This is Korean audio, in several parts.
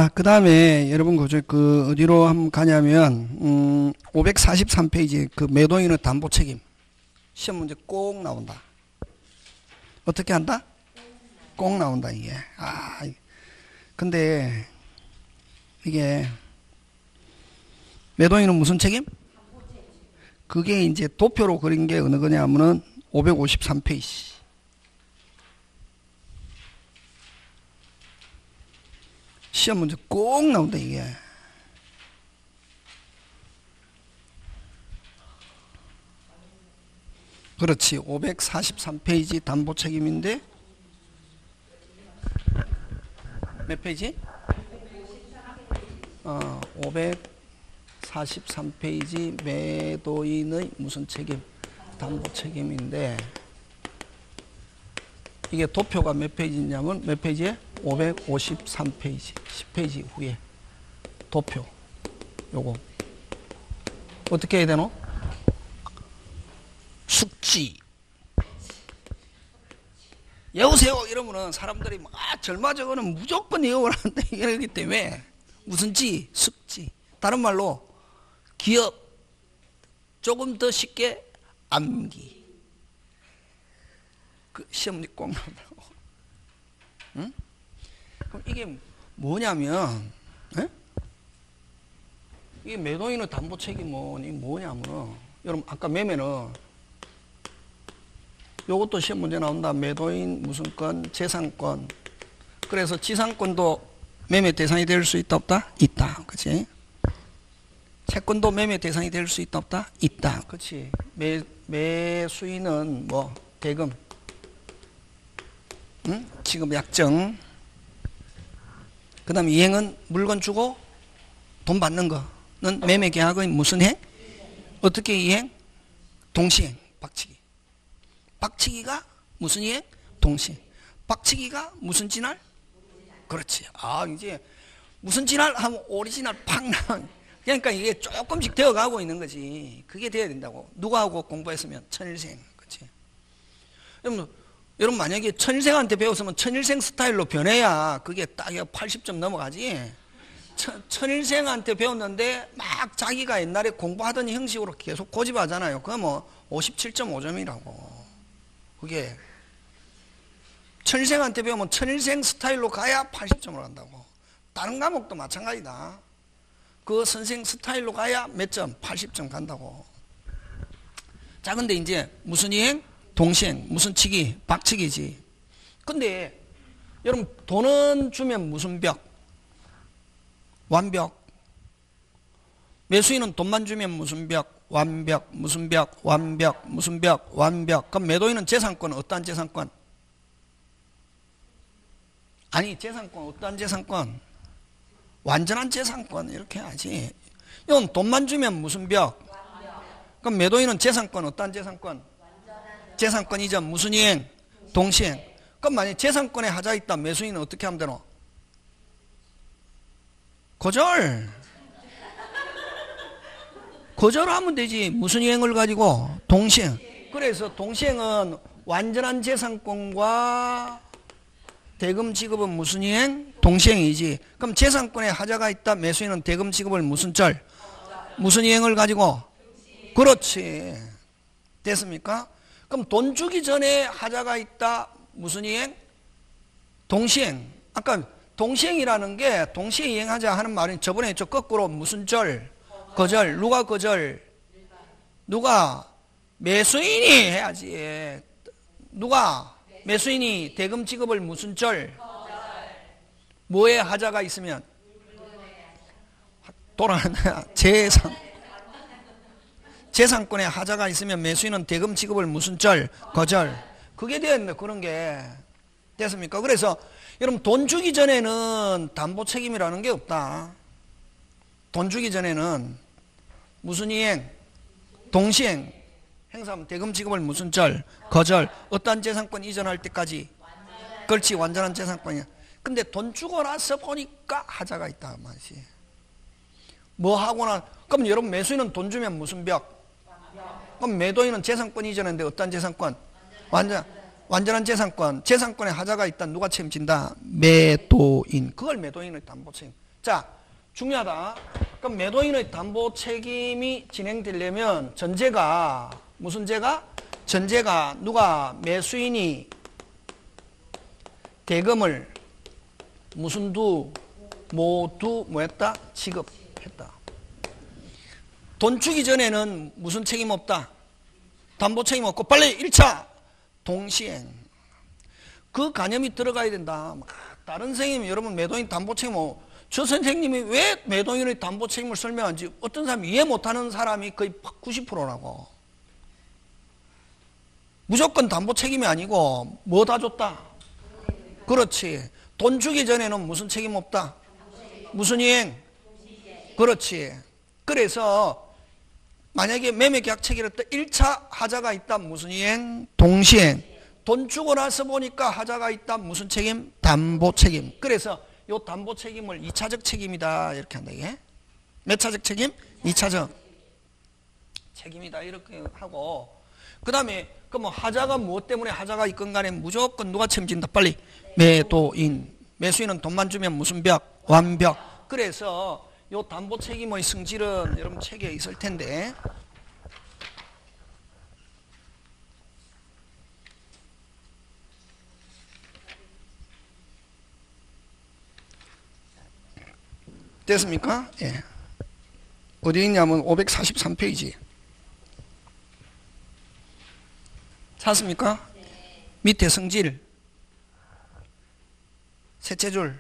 자, 그 다음에 여러분 그 어디로 한번 가냐면 543페이지 그 매도인의 담보 책임 시험 문제 꼭 나온다. 어떻게 한다? 꼭 나온다 이게. 근데 이게 매도인은 무슨 책임? 그게 이제 도표로 그린 게 어느 거냐면은 553페이지. 시험 문제 꼭 나온다 이게. 그렇지. 543페이지 담보 책임인데 몇 페이지? 543페이지 매도인의 무슨 책임? 담보 책임인데 이게 도표가 몇 페이지냐면 몇 페이지에? 553페이지 10페이지 후에 도표 요거 어떻게 해야 되노? 숙지 여보세요 이러면은 사람들이 막 절마저거는 무조건 이용을 하는데 이러기 때문에 무슨 지? 숙지. 다른 말로 기업 조금 더 쉽게 암기. 그 시험 문제 꼭 나온다고. 응? 그럼 이게 뭐냐면 이게 매도인의 담보 책임은 뭐냐면 여러분 아까 매매는 요것도 시험 문제 나온다. 매도인 무슨 건? 재산권. 그래서 지상권도 매매 대상이 될 수 있다 없다? 있다. 그치? 채권도 매매 대상이 될 수 있다 없다? 있다. 그치? 매수인은 뭐 대금, 응? 지급 약정. 그 다음에 이행은 물건 주고 돈 받는 거는 매매 계약의 무슨 행? 어떻게 이행? 동시행. 박치기. 박치기가 무슨 이행? 동시행. 박치기가 무슨 진할? 그렇지. 이제 무슨 진할 하면 오리지널 팍 나. 그러니까 이게 조금씩 되어가고 있는 거지. 그게 돼야 된다고. 누가 하고 공부했으면 천일생. 그렇지. 여러분 만약에 천일생한테 배웠으면 천일생 스타일로 변해야 그게 딱 80점 넘어가지. 천일생한테 배웠는데 막 자기가 옛날에 공부하던 형식으로 계속 고집하잖아요. 그거 뭐 57.5점이라고. 그게 천일생한테 배우면 천일생 스타일로 가야 80점을 한다고. 다른 과목도 마찬가지다. 그 선생 스타일로 가야 몇 점? 80점 간다고. 자, 근데 이제 무슨 이행? 동시행. 무슨 치기? 박치기지. 근데 여러분 돈은 주면 무슨 벽? 완벽. 매수인은 돈만 주면 무슨 벽? 완벽. 무슨 벽? 완벽. 무슨 벽? 완벽. 그럼 매도인은 재산권은 어떠한 재산권? 아니 재산권 어떠한 재산권? 완전한 재산권 이렇게 해야지. 이건 돈만 주면 무슨 벽? 그럼 매도인은 재산권 어떠한 재산권? 재산권 이전 무슨 이행? 동시행. 그럼 만약 재산권에 하자 있다 매수인은 어떻게 하면 되노? 거절. 거절하면 되지. 무슨 이행을 가지고? 동시행. 그래서 동시행은 완전한 재산권과 대금 지급은 무슨 이행? 동시행이지. 그럼 재산권에 하자가 있다 매수인은 대금 지급을 무슨 절? 무슨 이행을 가지고? 그렇지. 됐습니까? 그럼 돈 주기 전에 하자가 있다 무슨 이행? 동시행. 아까 동시행이라는 게 동시에 이행하자 하는 말은 저번에 저 거꾸로 무슨 절? 거절. 누가 거절? 누가? 매수인이 해야지. 누가? 매수인이 대금 지급을 무슨 절? 뭐에 하자가 있으면? 돌아간다. 재산권에 하자가 있으면 매수인은 대금 지급을 무슨 절? 거절. 그게 되었네. 그런 게. 됐습니까? 그래서 여러분 돈 주기 전에는 담보 책임이라는 게 없다. 돈 주기 전에는 무슨 이행? 동시행. 행사하면 대금 지급을 무슨 절? 거절. 어떠한 재산권 이전할 때까지? 그렇지. 완전한 재산권이야. 근데 돈 주고 나서 보니까 하자가 있다. 맛이. 뭐 하거나. 그럼 여러분 매수인은 돈 주면 무슨 벽? 그럼 매도인은 재산권 이전했는데 어떠한 재산권? 완전한 재산권. 재산권에 하자가 있다. 누가 책임진다? 매도인. 그걸 매도인의 담보 책임. 자, 중요하다. 그럼 매도인의 담보 책임이 진행되려면 전제가 무슨 제가? 전제가 누가 매수인이 대금을 무슨 모두 뭐했다? 지급했다. 돈 주기 전에는 무슨 책임 없다? 담보 책임 없고 빨리 1차 동시행. 그 개념이 들어가야 된다. 다른 선생님이 여러분 매도인 담보 책임 저 선생님이 왜 매도인의 담보 책임을 설명하는지 어떤 사람이 이해 못하는 사람이 거의 90%라고. 무조건 담보 책임이 아니고 뭐 다 줬다? 그렇지. 돈 주기 전에는 무슨 책임 없다? 무슨 이행? 그렇지. 그래서 만약에 매매계약 체결할 때 1차 하자가 있다. 무슨 이행? 동시행. 돈 주고 나서 보니까 하자가 있다. 무슨 책임? 담보 책임. 그래서 요 담보 책임을 2차적 책임이다. 이렇게 한다. 이게. 몇 차적 책임? 2차적 책임이다. 이렇게 하고. 그 다음에 그 뭐 하자가 무엇 때문에 하자가 있건 간에 무조건 누가 책임진다. 빨리. 매도인. 매수인은 돈만 주면 무슨 벽? 완벽. 그래서 요 담보 책임의 성질은 여러분 책에 있을 텐데. 됐습니까? 예. 어디 있냐면 543페이지. 찾습니까? 네. 밑에 성질. 셋째 줄.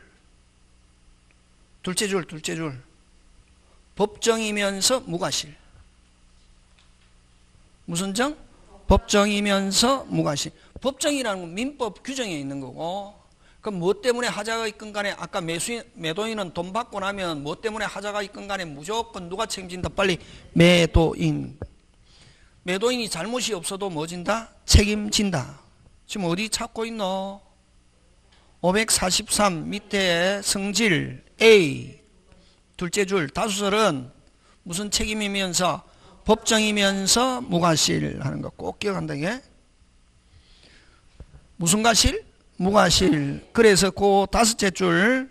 둘째 줄. 법정이면서 무과실. 무슨 정? 법정이면서 무과실. 법정이라는 건 민법 규정에 있는 거고, 그럼 무엇 때문에 하자가 있건 간에 아까 매도인은 돈 받고 나면 무엇 때문에 하자가 있건 간에 무조건 누가 책임진다? 빨리. 매도인. 매도인이 잘못이 없어도 뭐 진다? 책임진다. 지금 어디 찾고 있노? 543 밑에 성질 A 둘째 줄 다수설은 무슨 책임이면서? 법정이면서 무과실 하는 거 꼭 기억한다. 이게 무슨 과실? 무과실. 그래서 그 다섯째 줄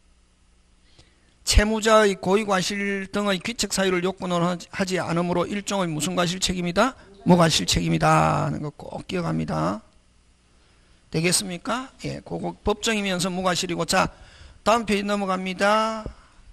채무자의 고의과실 등의 귀책 사유를 요건으로 하지 않으므로 일종의 무슨 과실 책임이다? 무과실 책임이다 하는 거 꼭 기억합니다. 되겠습니까? 예, 그거 법정이면서 무과실이고. 자, 다음 페이지 넘어갑니다.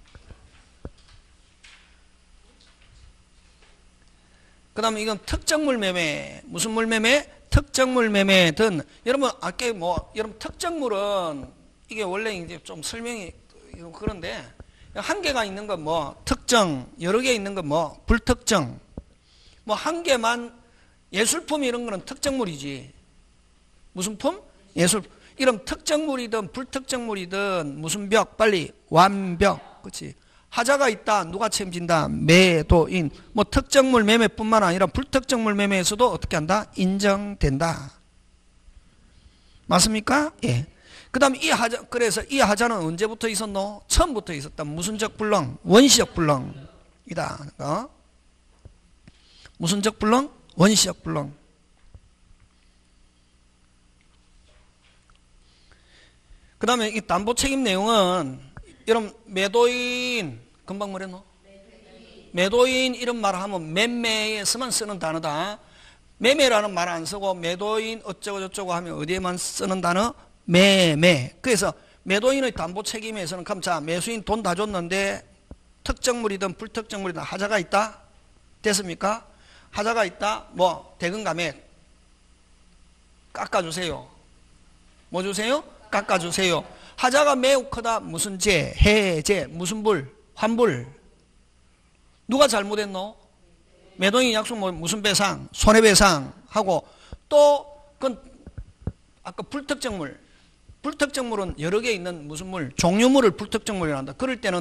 그 다음에 이건 특정물 매매. 무슨 물 매매? 특정물 매매든. 여러분, 아까 여러분, 특정물은 이게 원래 이제 좀 설명이 그런데, 한 개가 있는 건 특정, 여러 개 있는 건 불특정. 한 개만 예술품 이런 거는 특정물이지. 무슨 품? 예술. 이런 특정물이든 불특정물이든 무슨 벽? 빨리. 완벽. 그렇지. 하자가 있다. 누가 책임진다? 매도인. 특정물 매매뿐만 아니라 불특정물 매매에서도 어떻게 한다? 인정된다. 맞습니까? 예. 그 다음에 이 하자, 그래서 이 하자는 언제부터 있었노? 처음부터 있었다. 무슨적 불능? 원시적 불능이다. 무슨적 불능? 원시적 불능. 그 다음에 이 담보 책임 내용은 여러분 매도인 금방 뭐랬노? 매도인 이런 말을 하면 매매에서만 쓰는 단어다. 매매라는 말 안 쓰고 매도인 어쩌고 저쩌고 하면 어디에만 쓰는 단어? 매매. 그래서 매도인의 담보 책임에서는 그럼 자 매수인 돈 다 줬는데 특정물이든 불특정물이든 하자가 있다? 됐습니까? 하자가 있다? 대금 감액 깎아주세요. 뭐 주세요? 깎아주세요. 하자가 매우 크다. 무슨 재? 해제. 무슨 불? 환불. 누가 잘못했노? 매도인 약속 무슨 배상? 손해배상 하고 또 그건 아까 불특정물. 불특정물은 여러 개 있는 무슨 물? 종류물을 불특정물이라 한다. 그럴 때는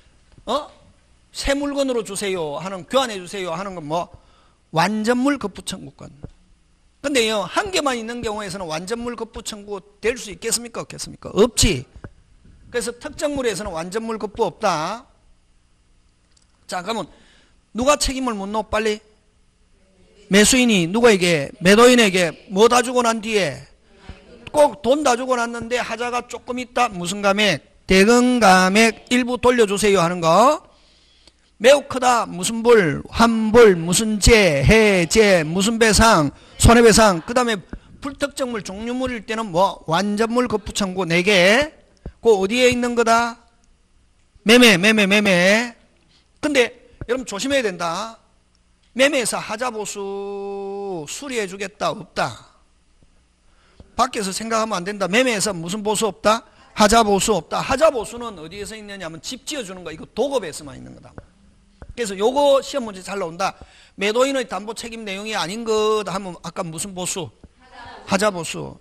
새 물건으로 주세요 하는 교환해 주세요 하는 건 완전물 거부 청구권. 근데요 한 개만 있는 경우에서는 완전물 거부 청구 될 수 있겠습니까? 없겠습니까? 없지. 그래서 특정물에서는 완전물 거부 없다. 자 그러면 누가 책임을 묻노? 빨리. 매수인이 누구에게? 매도인에게 뭐 다 주고 난 뒤에 꼭 돈 다 주고 났는데 하자가 조금 있다. 무슨 감액? 대금 감액 일부 돌려주세요 하는 거. 매우 크다 무슨 불, 환불, 무슨 재, 해제, 무슨 배상, 손해배상. 그 다음에 불특정물 종류물일 때는 뭐 완전물 거푸청구 4개. 그 어디에 있는 거다? 매매. 근데 여러분 조심해야 된다. 매매에서 하자보수 수리해 주겠다 없다. 밖에서 생각하면 안 된다. 매매에서 무슨 보수 없다? 하자보수 없다. 하자보수는 어디에서 있느냐면 집 지어주는 거 이거 도급에서만 있는 거다. 그래서 요거 시험 문제 잘 나온다. 매도인의 담보 책임 내용이 아닌 거다 하면 아까 무슨 보수? 하자보수.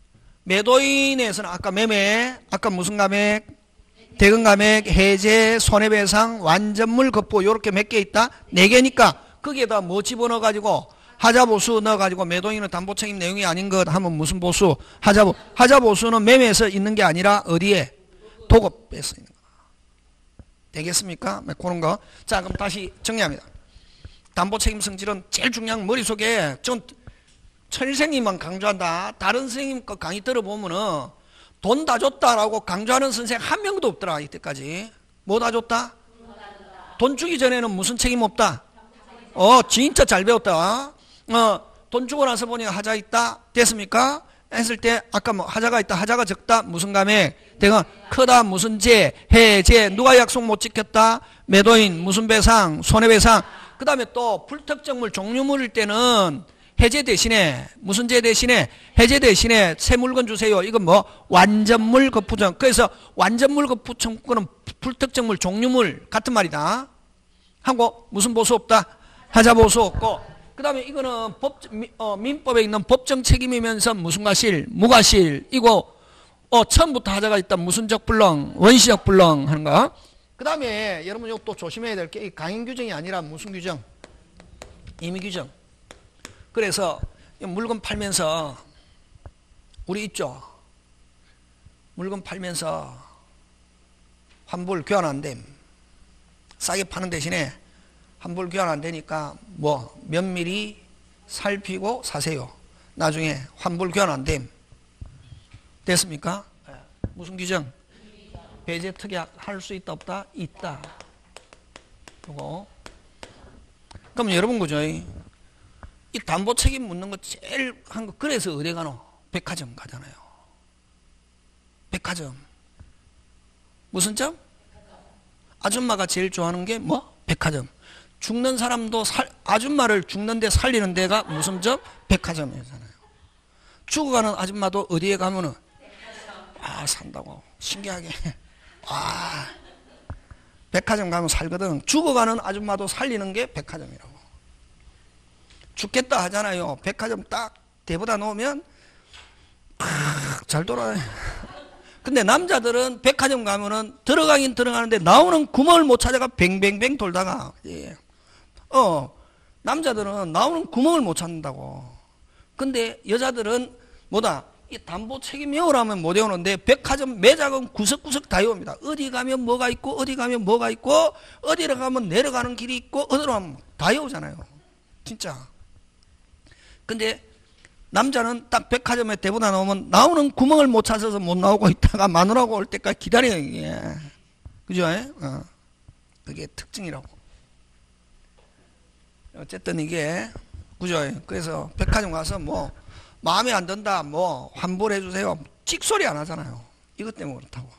매도인에서는 아까 매매, 아까 무슨 감액? 대금 감액, 해제, 손해배상, 완전물 거부 요렇게 몇 개 있다? 4개니까 거기에다 뭐 집어넣어 가지고 하자보수 넣어가지고 매도인의 담보 책임 내용이 아닌 것 하면 무슨 보수? 하자보수는 매매에서 있는 게 아니라 어디에? 도급에서 있는 거. 되겠습니까? 그런 거. 자, 그럼 다시 정리합니다. 담보 책임 성질은 제일 중요한 머릿속에 전 천일생님만 강조한다. 다른 선생님 거 강의 들어보면은 돈 다 줬다라고 강조하는 선생 한 명도 없더라. 이때까지. 뭐 다 줬다? 돈 주기 전에는 무슨 책임 없다? 진짜 잘 배웠다. 돈 주고 나서 보니까 하자 있다. 됐습니까? 했을 때 아까 뭐 하자가 있다. 하자가 적다. 무슨 감액? 대금 크다. 무슨 재? 해제. 누가 약속 못 지켰다? 매도인. 무슨 배상? 손해배상. 그 다음에 또 불특정물 종류물일 때는 해제 대신에 무슨 재 대신에 해제 대신에 새 물건 주세요. 이건 뭐 완전물 거푸청. 그래서 완전물 거푸청구는 불특정물 종류물 같은 말이다. 하고 무슨 보수 없다? 하자 보수 없고. 그 다음에 이거는 민법에 있는 법정 책임이면서 무슨 과실? 무과실. 이거 처음부터 하자가 있다. 무슨 적불능? 원시적 불능 하는 거. 그 다음에 여러분 이거 또 조심해야 될 게 강행 규정이 아니라 무슨 규정? 임의 규정. 그래서 물건 팔면서 우리 있죠. 물건 팔면서 환불 교환 안 됨. 싸게 파는 대신에 환불 교환 안 되니까 뭐 면밀히 살피고 사세요. 나중에 환불 교환 안 됨. 됐습니까? 무슨 규정? 배제 특약 할 수 있다 없다? 있다. 요거. 그럼 여러분 그죠? 이 담보 책임 묻는 거 제일 한 거. 그래서 어디 가노? 백화점 가잖아요. 백화점. 무슨 점? 아줌마가 제일 좋아하는 게 뭐? 백화점. 죽는 사람도 아줌마를 죽는데 살리는 데가 무슨 점? 백화점이잖아요. 죽어가는 아줌마도 어디에 가면은 산다고. 신기하게. 백화점 가면 살거든. 죽어가는 아줌마도 살리는 게 백화점이라고. 죽겠다 하잖아요. 백화점 딱 대보다 놓으면 잘 돌아요. 근데 남자들은 백화점 가면은 들어가긴 들어가는데 나오는 구멍을 못 찾아가 뱅뱅뱅 돌다가. 예. 남자들은 나오는 구멍을 못 찾는다고. 근데 여자들은 뭐다? 이 담보 책임 외우라면 못 외우는데 백화점 매장은 구석구석 다 외웁니다. 어디 가면 뭐가 있고 어디 가면 뭐가 있고 어디로 가면 내려가는 길이 있고 어디로 가면 다 외우잖아요. 진짜. 근데 남자는 딱 백화점에 대보다 나오면 나오는 구멍을 못 찾아서 못 나오고 있다가 마누라가 올 때까지 기다려요. 이게. 그죠? 그게 특징이라고. 어쨌든 이게 그죠? 그래서 백화점 가서 뭐 마음에 안 든다 뭐 환불해 주세요. 찍소리 안 하잖아요. 이것 때문에 그렇다고.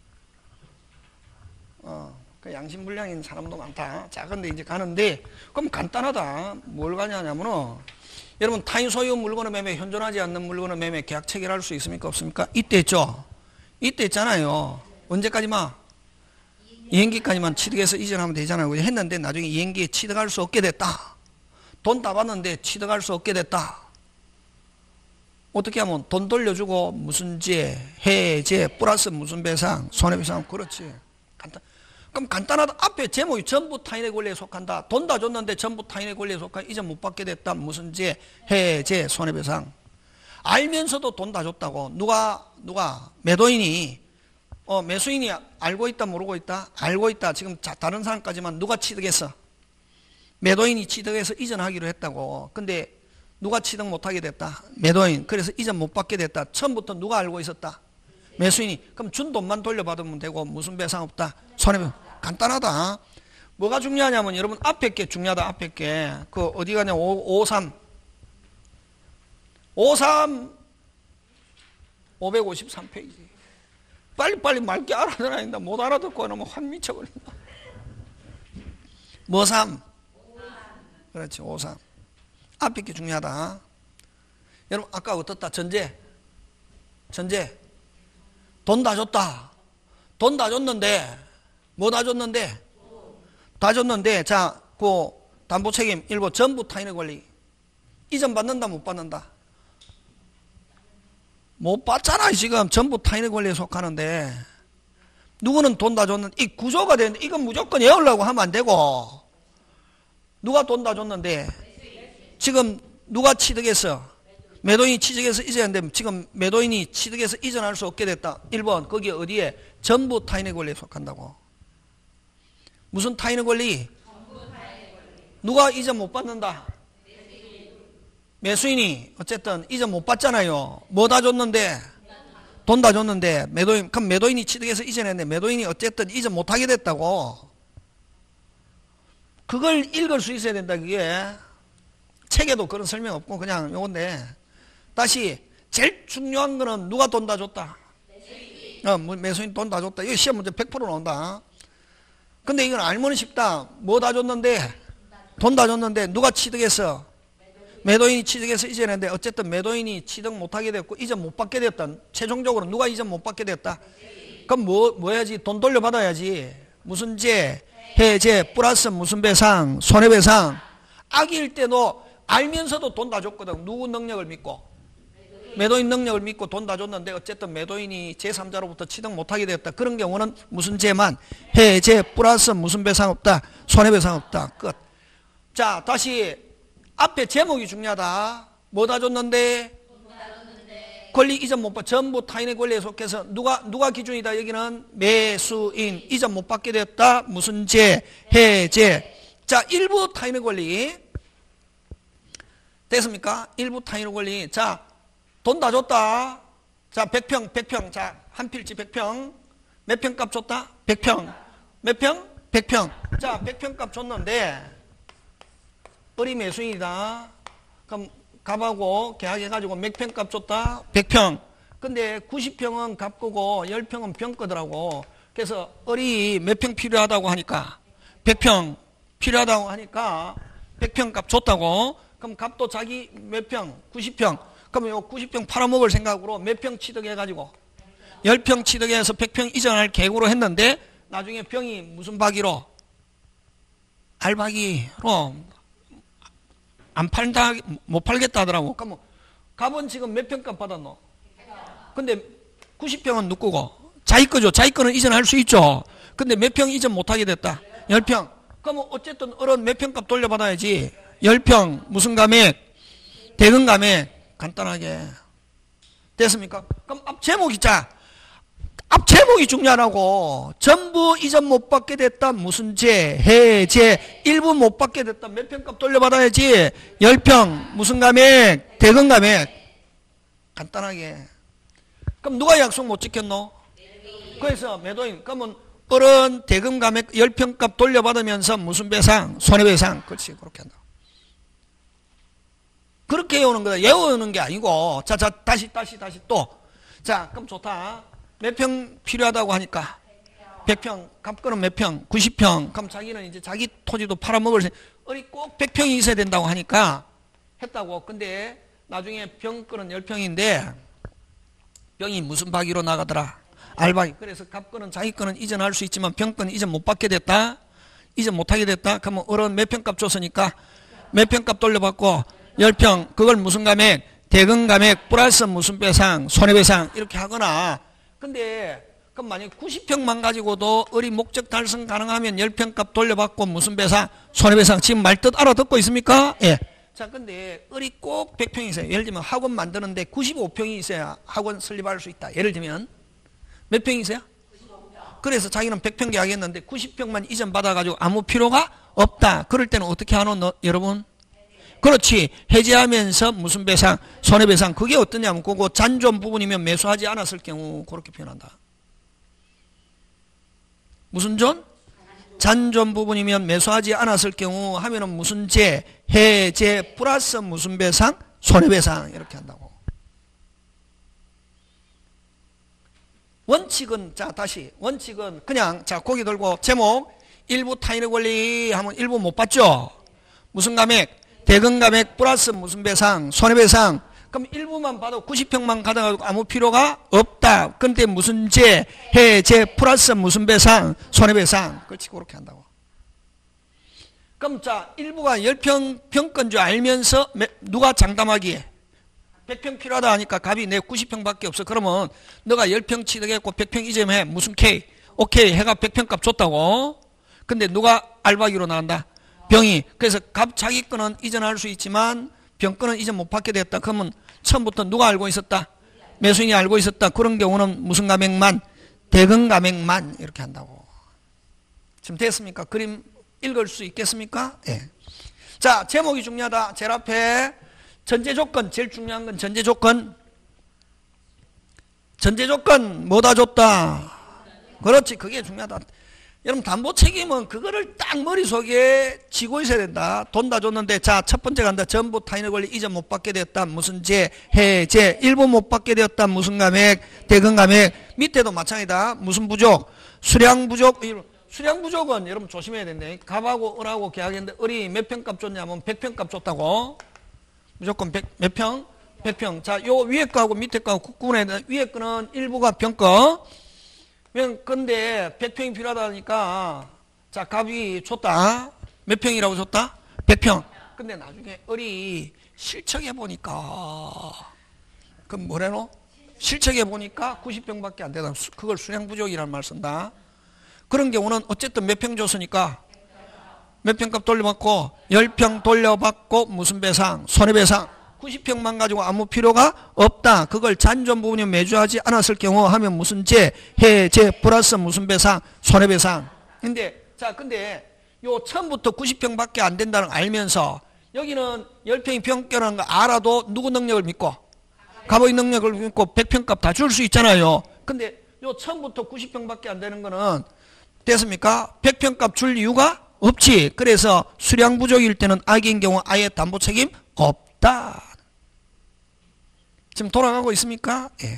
그 양심불량인 사람도 많다. 자, 근데 이제 가는데 그럼 간단하다. 뭘 가냐면은 여러분 타인 소유 물건의 매매, 현존하지 않는 물건의 매매 계약 체결할 수 있습니까? 없습니까? 이때 했죠. 이때 했잖아요. 언제까지만? 이행기까지만 취득해서 이전하면 되잖아요. 했는데 나중에 이행기에 취득할 수 없게 됐다. 돈 다 받는데 취득할 수 없게 됐다. 어떻게 하면 돈 돌려주고 무슨 재, 해제, 플러스 무슨 배상, 손해배상. 그렇지. 그럼 간단하다. 앞에 제목이 전부 타인의 권리에 속한다. 돈 다 줬는데 전부 타인의 권리에 속한 이전 못 받게 됐다. 무슨 재, 해제, 손해배상. 알면서도 돈 다 줬다고. 누가 매도인이 매수인이 알고 있다 모르고 있다? 알고 있다. 지금 다른 사람까지만 누가 취득했어? 매도인이 취득해서 이전하기로 했다고. 근데 누가 취득 못하게 됐다? 매도인. 그래서 이전 못 받게 됐다. 처음부터 누가 알고 있었다? 매수인이. 그럼 준 돈만 돌려받으면 되고 무슨 배상 없다. 손해배상. 간단하다. 뭐가 중요하냐면 여러분 앞에 게 중요하다. 앞에 게. 그 어디 가냐. 53 553페이지. 빨리빨리 맑게 알아들어야 된다. 못 알아듣고 하면 환 미쳐버린다. 뭐 3? 그렇지. 53 앞에 게 중요하다. 여러분 아까 어떻다. 전제 돈 다 줬다. 돈 다 줬는데 뭐 다 줬는데? 다 줬는데 자, 그 담보 책임 일부 전부 타인의 권리. 이전 받는다 못 받는다? 못 받잖아. 지금 전부 타인의 권리에 속하는데 누구는 돈 다 줬는데 이 구조가 되는데 이건 무조건 외우려고 하면 안 되고 누가 돈 다 줬는데 지금 누가 취득했어? 매도인이 취득해서 이전했는데 지금 매도인이 취득해서 이전할 수 없게 됐다. 1번 거기 어디에? 전부 타인의 권리에 속한다고. 무슨 타인의 권리? 누가 이전 못 받는다? 매수인이 어쨌든 이전 못 받잖아요. 뭐 다 줬는데? 돈 다 줬는데 매도인, 그럼 매도인이 취득해서 이전했는데 매도인이 어쨌든 이전 못하게 됐다고. 그걸 읽을 수 있어야 된다. 그게 책에도 그런 설명 없고 그냥 요건데 다시 제일 중요한 거는 누가 돈 다 줬다? 매수인 돈 다 줬다. 이거 시험 문제 100% 나온다. 근데 이건 알면은 쉽다. 뭐 다 줬는데? 돈 다 줬는데 누가 취득했어? 매도인이 취득해서 이전했는데 어쨌든 매도인이 취득 못하게 됐고 이전 못 받게 됐다. 최종적으로 누가 이전 못 받게 됐다? 그럼 뭐 해야지? 돈 돌려받아야지. 무슨 제? 해제 플러스 무슨 배상? 손해배상. 악일 때도 알면서도 돈 다 줬거든. 누구 능력을 믿고? 매도인 능력을 믿고 돈 다 줬는데 어쨌든 매도인이 제3자로부터 취득 못하게 되었다. 그런 경우는 무슨 죄만? 해제 플러스 무슨 배상 없다. 손해배상 없다. 끝. 자, 다시 앞에 제목이 중요하다. 뭐 다 줬는데? 권리 이전 못 받. 전부 타인의 권리에 속해서 누가 기준이다. 여기는 매수인 이전 못 받게 되었다. 무슨 죄? 해제. 자, 일부 타인의 권리 됐습니까? 일부 타인의 권리. 자, 돈 다 줬다. 자, 100평. 자, 한 필지 100평. 몇 평 값 줬다? 100평. 몇 평? 100평. 자, 100평 값 줬는데, 어리 매수인이다. 그럼 값하고 계약해가지고 몇 평 값 줬다? 100평. 근데 90평은 값 거고 10평은 병 거더라고. 그래서 어리 몇 평 필요하다고 하니까 100평 필요하다고 하니까 100평 값 줬다고. 그럼 값도 자기 몇 평? 90평. 그럼 요 90평 팔아먹을 생각으로 몇 평 취득해가지고 10평 취득해서 100평 이전할 계획으로 했는데 나중에 병이 무슨 박이로? 알박이로 안 팔다, 못 팔겠다 하더라고. 그럼 값은 지금 몇 평값 받았노? 근데 90평은 누구고? 자기 거죠. 자기 거는 이전할 수 있죠. 근데 몇 평 이전 못하게 됐다? 10평. 그럼 어쨌든 어른 몇 평값 돌려받아야지. 10평 무슨 감액? 대금 감액. 간단하게 됐습니까? 그럼 앞 제목이 앞 제목이 중요하라고. 전부 이전 못 받게 됐다. 무슨 죄? 해제. 일부 못 받게 됐다. 몇 평값 돌려받아야지. 10평 무슨 감액? 대금 감액. 간단하게. 그럼 누가 약속 못 지켰노? 그래서 매도인. 그러면 어른 대금 감액 10평값 돌려받으면서 무슨 배상? 손해배상. 그렇지. 그렇게 한다. 그렇게 외우는 거다. 외우는 게 아니고. 자, 다시 또. 자, 그럼 좋다. 몇 평 필요하다고 하니까. 100평. 값거는 몇 평? 90평. 그럼 자기는 이제 자기 토지도 팔아먹을, 어리 꼭 100평이 있어야 된다고 하니까 했다고. 근데 나중에 병거는 10평인데 병이 무슨 박이로 나가더라? 알박이. 그래서 값거는 자기 거는 이전할 수 있지만 병거는 이전 못 받게 됐다. 이전 못하게 됐다. 그러면 어른 몇 평값 줬으니까 몇 평값 돌려받고 10평, 그걸 무슨 감액? 대금 감액 플러스 무슨 배상? 손해배상. 이렇게 하거나. 근데 그럼 만약 90평만 가지고도 어리 목적 달성 가능하면 10평 값 돌려받고 무슨 배상? 손해배상. 지금 말 뜻 알아듣고 있습니까? 예. 자, 근데 어리 꼭 100평이 있어요. 예를 들면 학원 만드는데 95평이 있어야 학원 설립할 수 있다. 예를 들면 몇 평이 있어요? 95평. 그래서 자기는 100평 계약했는데 90평만 이전 받아가지고 아무 필요가 없다. 그럴 때는 어떻게 하노? 여러분? 그렇지. 해제하면서 무슨 배상? 손해배상. 그게 어떠냐면 그거 잔존 부분이면 매수하지 않았을 경우 그렇게 표현한다. 무슨 존? 잔존 부분이면 매수하지 않았을 경우 하면은 무슨 제? 해제 플러스 무슨 배상? 손해배상. 이렇게 한다고. 원칙은, 자, 다시. 원칙은 그냥, 자, 고기 들고 제목. 일부 타인의 권리 하면 일부 못 받죠? 무슨 감액? 대금 감액 플러스 무슨 배상? 손해배상. 그럼 일부만 받아 90평만 가져가도 아무 필요가 없다. 근데 무슨 제? 해제 플러스 무슨 배상? 손해배상. 그렇지, 그렇게 한다고. 그럼 자, 일부가 10평 평건 줄 알면서 누가 장담하기에 100평 필요하다 하니까 값이 내 90평밖에 없어. 그러면 너가 10평 취득했고 100평 이점해. 무슨 K? 오케이. 해가 100평 값 줬다고. 근데 누가 알바기로 나간다? 병이. 그래서 값 자기 거는 이전할 수 있지만 병 거는 이전 못 받게 됐다. 그러면 처음부터 누가 알고 있었다? 매수인이 알고 있었다. 그런 경우는 무슨 감액만? 대금 감액만 이렇게 한다고. 지금 됐습니까? 그림 읽을 수 있겠습니까? 예. 자, 제목이 중요하다. 제일 앞에 전제 조건, 제일 중요한 건 전제 조건. 전제 조건 뭐다 줬다? 그렇지, 그게 중요하다. 여러분 담보 책임은 그거를 딱 머릿속에 쥐고 있어야 된다. 돈 다 줬는데 자, 첫 번째 간다. 전부 타인의 권리 이전 못 받게 되었다. 무슨 제? 해제. 일부 못 받게 되었다. 무슨 감액? 대금 감액. 밑에도 마찬가지다. 무슨 부족? 수량 부족. 수량 부족은 여러분 조심해야 된다. 갑하고 을하고 계약했는데 을이 몇 평값 줬냐면 100평 값 줬다고. 무조건 몇 평? 100평. 자, 요 위에 거하고 밑에 거하고 구분해야 돼. 위에 거는 일부가 평거. 근데 100평이 필요하다니까 자, 값이 줬다. 몇 평이라고 줬다? 100평. 근데 나중에 을이 실측해 보니까 그럼 뭐래노? 실측해 보니까 90평밖에 안 되다. 그걸 수량 부족이라는 말 쓴다. 그런 경우는 어쨌든 몇 평 줬으니까 몇 평값 돌려받고 10평 돌려받고 무슨 배상? 손해배상. 90평만 가지고 아무 필요가 없다. 그걸 잔존 부분이 매주하지 않았을 경우 하면 무슨 제? 해제 플러스 무슨 배상? 손해배상. 근데 요 처음부터 90평밖에 안 된다는 걸 알면서 여기는 10평이 평결한 거 알아도 누구 능력을 믿고? 갑의 능력을 믿고 100평값 다 줄 수 있잖아요. 근데 요 처음부터 90평밖에 안 되는 거는 됐습니까? 100평값 줄 이유가 없지. 그래서 수량 부족일 때는 악인 경우 아예 담보 책임 없다. 지금 돌아가고 있습니까? 예.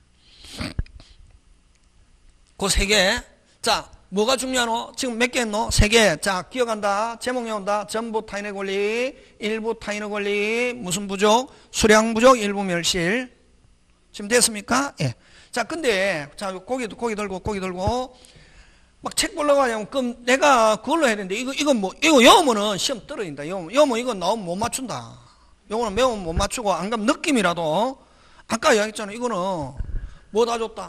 그 세 개. 자, 뭐가 중요하노? 지금 몇 개 했노? 세 개. 자, 기억한다. 제목 외운다. 전부 타인의 권리, 일부 타인의 권리, 무슨 부족? 수량 부족, 일부 멸실. 지금 됐습니까? 예. 자, 근데, 자, 고기 들고. 막 책 보려고 하냐면, 그럼 내가 그걸로 해야 되는데, 이거 영어는 시험 떨어진다. 영어 이거 나오면 못 맞춘다. 영어는 매우면 못 맞추고, 안 가면 느낌이라도, 아까 이야기했잖아. 이거는 뭐 다 줬다?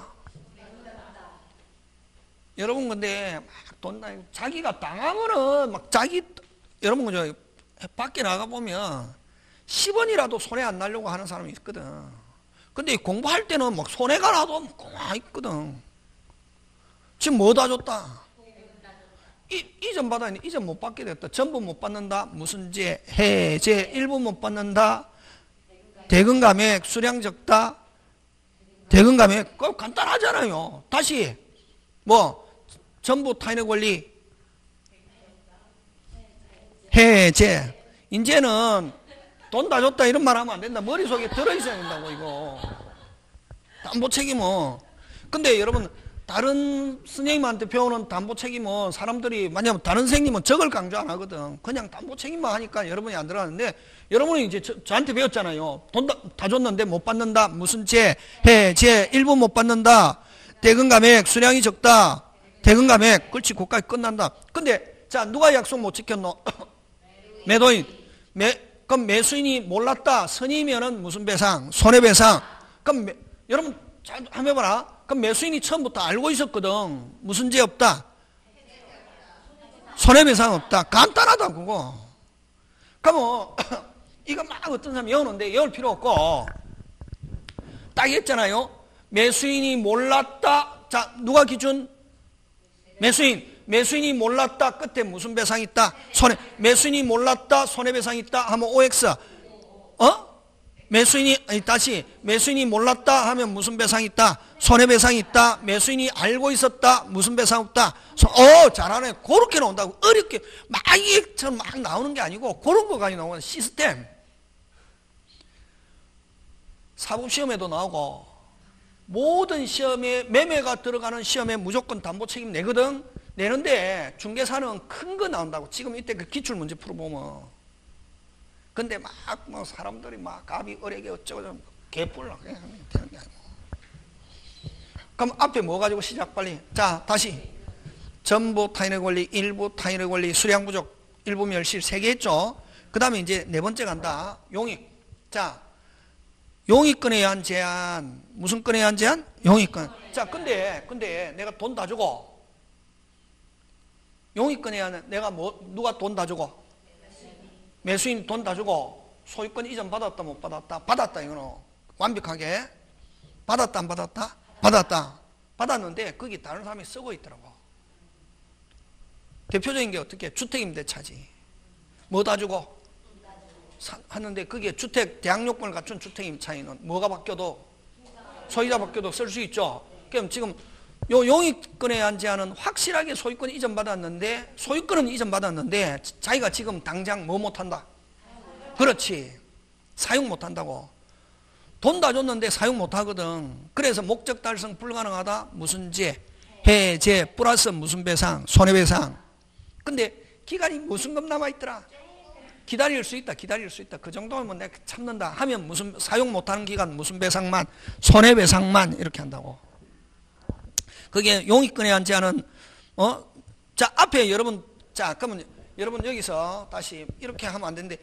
여러분, 근데 막 돈 나, 자기가 당하면은 막 여러분, 그죠? 밖에 나가보면 10원이라도 손해 안 나려고 하는 사람이 있거든. 근데 공부할 때는 막 손해가 나도 막 있거든. 지금 뭐 다 줬다? 이전 받아야 돼. 이전 못 받게 됐다. 전부 못 받는다. 무슨 제? 해제. 일부 못 받는다. 대금 감액. 수량 적다. 대금 감액. 그거 간단하잖아요. 다시 뭐 전부 타인의 권리 해제. 이제는 돈 다 줬다 이런 말 하면 안 된다. 머릿속에 들어있어야 된다고 이거. 담보 책임은. 근데 여러분 다른 스님한테 배우는 담보 책임은 사람들이 만약 다른 선생님은 적을 강조 안 하거든. 그냥 담보 책임만 하니까 여러분이 안 들어가는데 여러분이 이제 저한테 배웠잖아요. 돈 다 줬는데 못 받는다. 무슨 제? 해제. 일부 못 받는다. 대금 감액. 수량이 적다. 대금 감액. 그렇지. 그까지 끝난다. 근데 자, 누가 약속 못 지켰노? 매도인. 그럼 매수인이 몰랐다. 선이면은 무슨 배상? 손해배상. 그럼 여러분 잘 한번 해봐라. 그럼 매수인이 처음부터 알고 있었거든. 무슨 죄 없다? 손해배상 없다. 간단하다 그거. 그러면 이거 막 어떤 사람이 외우는데 외울 필요 없고 딱 했잖아요. 매수인이 몰랐다. 자, 누가 기준? 매수인. 매수인이 몰랐다 끝에 무슨 배상이 있다? 매수인이 몰랐다 손해배상이 있다 하면 OX. 매수인이 몰랐다 하면 무슨 배상이 있다? 손해배상이 있다. 매수인이 알고 있었다. 무슨 배상 없다? 잘하네. 그렇게 나온다고. 어렵게 막 이게처럼 막 나오는 게 아니고 그런 거 가지고 나오는 시스템. 사법시험에도 나오고 모든 시험에 매매가 들어가는 시험에 무조건 담보 책임 내거든. 내는데 중개사는 큰 거 나온다고. 지금 이때 그 기출문제 풀어보면. 근데 막 뭐 사람들이 막 갑이 어레게 어쩌고 저쩌고 개뿔나 그냥 되는 게 아니고. 그럼 앞에 뭐 가지고 시작 빨리. 자 다시 전부 타인의 권리, 일부 타인의 권리, 수량 부족, 일부 멸실 3개 했죠. 그 다음에 이제 네 번째 간다. 용익. 자 용익권에 의한 제한. 무슨 건에 의한 제한? 용익권. 자 근데 내가 돈 다 주고 용익권에 의한 내가 누가 돈 다 주고 매수인 돈 다 주고 소유권 이전 받았다 못 받았다? 받았다. 이거는 완벽하게 받았다 안 받았다? 받았다. 받았는데 거기 다른 사람이 쓰고 있더라고. 대표적인 게 어떻게? 주택임대차지. 뭐 다 주고? 하는데 그게 주택 대항요건을 갖춘 주택임차인은 뭐가 바뀌어도 소유자 바뀌어도 쓸 수 있죠. 그럼 지금 요 용익권에 의한 제한은 확실하게 소유권 이전 받았는데 소유권은 이전 받았는데 자기가 지금 당장 뭐 못한다? 그렇지. 사용 못한다고. 돈 다 줬는데 사용 못하거든. 그래서 목적 달성 불가능하다. 무슨 제? 해제 플러스 무슨 배상? 손해배상. 근데 기간이 무슨 금 남아있더라? 기다릴 수 있다. 그 정도면 내가 참는다 하면 무슨 사용 못하는 기간 무슨 배상만? 손해배상만 이렇게 한다고. 그게 용익권에 의한 제한은 자 앞에 여러분 자 그러면 여러분 여기서 다시 이렇게 하면 안 되는데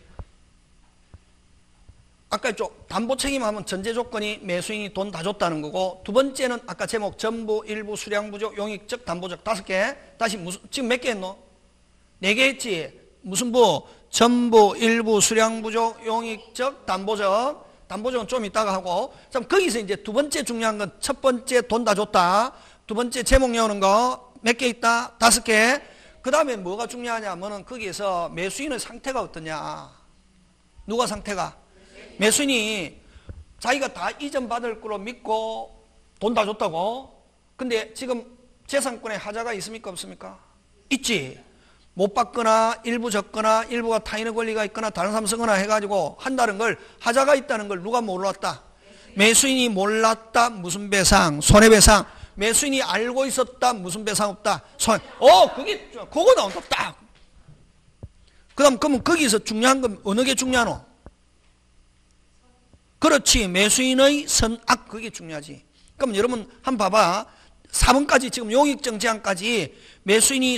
아까 이쪽 담보 책임하면 전제 조건이 매수인이 돈 다 줬다는 거고 두 번째는 아까 제목 전부 일부 수량 부족 용익적 담보적 5개 다시 무슨 지금 몇 개 했노? 4개 했지. 무슨 부? 전부 일부 수량 부족 용익적 담보적. 담보적은 좀 이따가 하고 참 거기서 이제 두 번째 중요한 건 첫 번째 돈 다 줬다. 두 번째 제목 나오는 거 몇 개 있다? 5개. 그 다음에 뭐가 중요하냐면은 거기에서 매수인의 상태가 어떠냐. 누가 상태가? 매수인이 자기가 다 이전 받을 거로 믿고 돈 다 줬다고. 근데 지금 재산권에 하자가 있습니까 없습니까? 있지. 못 받거나 일부 졌거나 일부가 타인의 권리가 있거나 다른 사람 쓰거나 해가지고 한다는 걸 하자가 있다는 걸 누가 몰랐다? 매수인이 몰랐다. 무슨 배상? 손해배상. 매수인이 알고 있었다. 무슨 배상 없다? 그거 나온다. 딱. 그러면 거기서 중요한 건 어느 게 중요하노? 그렇지. 매수인의 선악. 그게 중요하지. 그럼 여러분 한번 봐봐. 4번까지 지금 용익적 제한까지 매수인이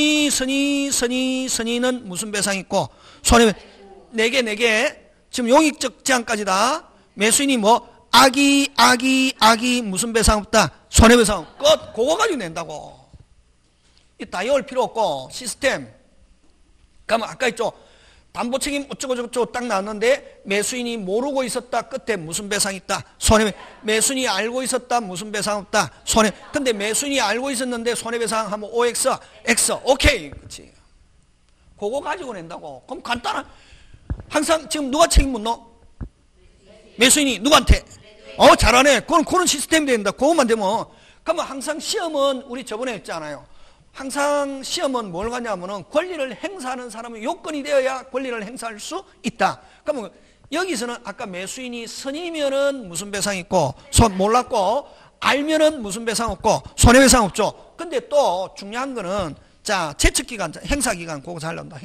선의는 무슨 배상 있고 손해 4개 지금 용익적 제한까지다. 매수인이 뭐 악이 무슨 배상 없다? 손해배상 끝. 그거 가지고 낸다고. 이 다 외울 필요 없고 시스템. 그러면 아까 있죠. 담보 책임 어쩌고저쩌고 딱 나왔는데 매수인이 모르고 있었다. 끝에 무슨 배상 있다? 매수인이 알고 있었다. 무슨 배상 없다? 근데 매수인이 알고 있었는데 손해배상 하면 OX, X. 오케이. 그렇지. 그거 가지고 낸다고. 그럼 간단한. 항상 지금 누가 책임 묻노? 매수인이 누구한테? 잘하네. 그런 시스템이 된다. 그것만 되면. 그러면 항상 시험은 우리 저번에 했잖아요. 항상 시험은 뭘 가냐면은 권리를 행사하는 사람은 요건이 되어야 권리를 행사할 수 있다. 그러면 여기서는 아까 매수인이 선이면은 무슨 배상 있고 몰랐고 알면은 무슨 배상 없고 손해배상 없죠. 근데 또 중요한 거는 자 채측기간 행사기간 그거 잘 나온다.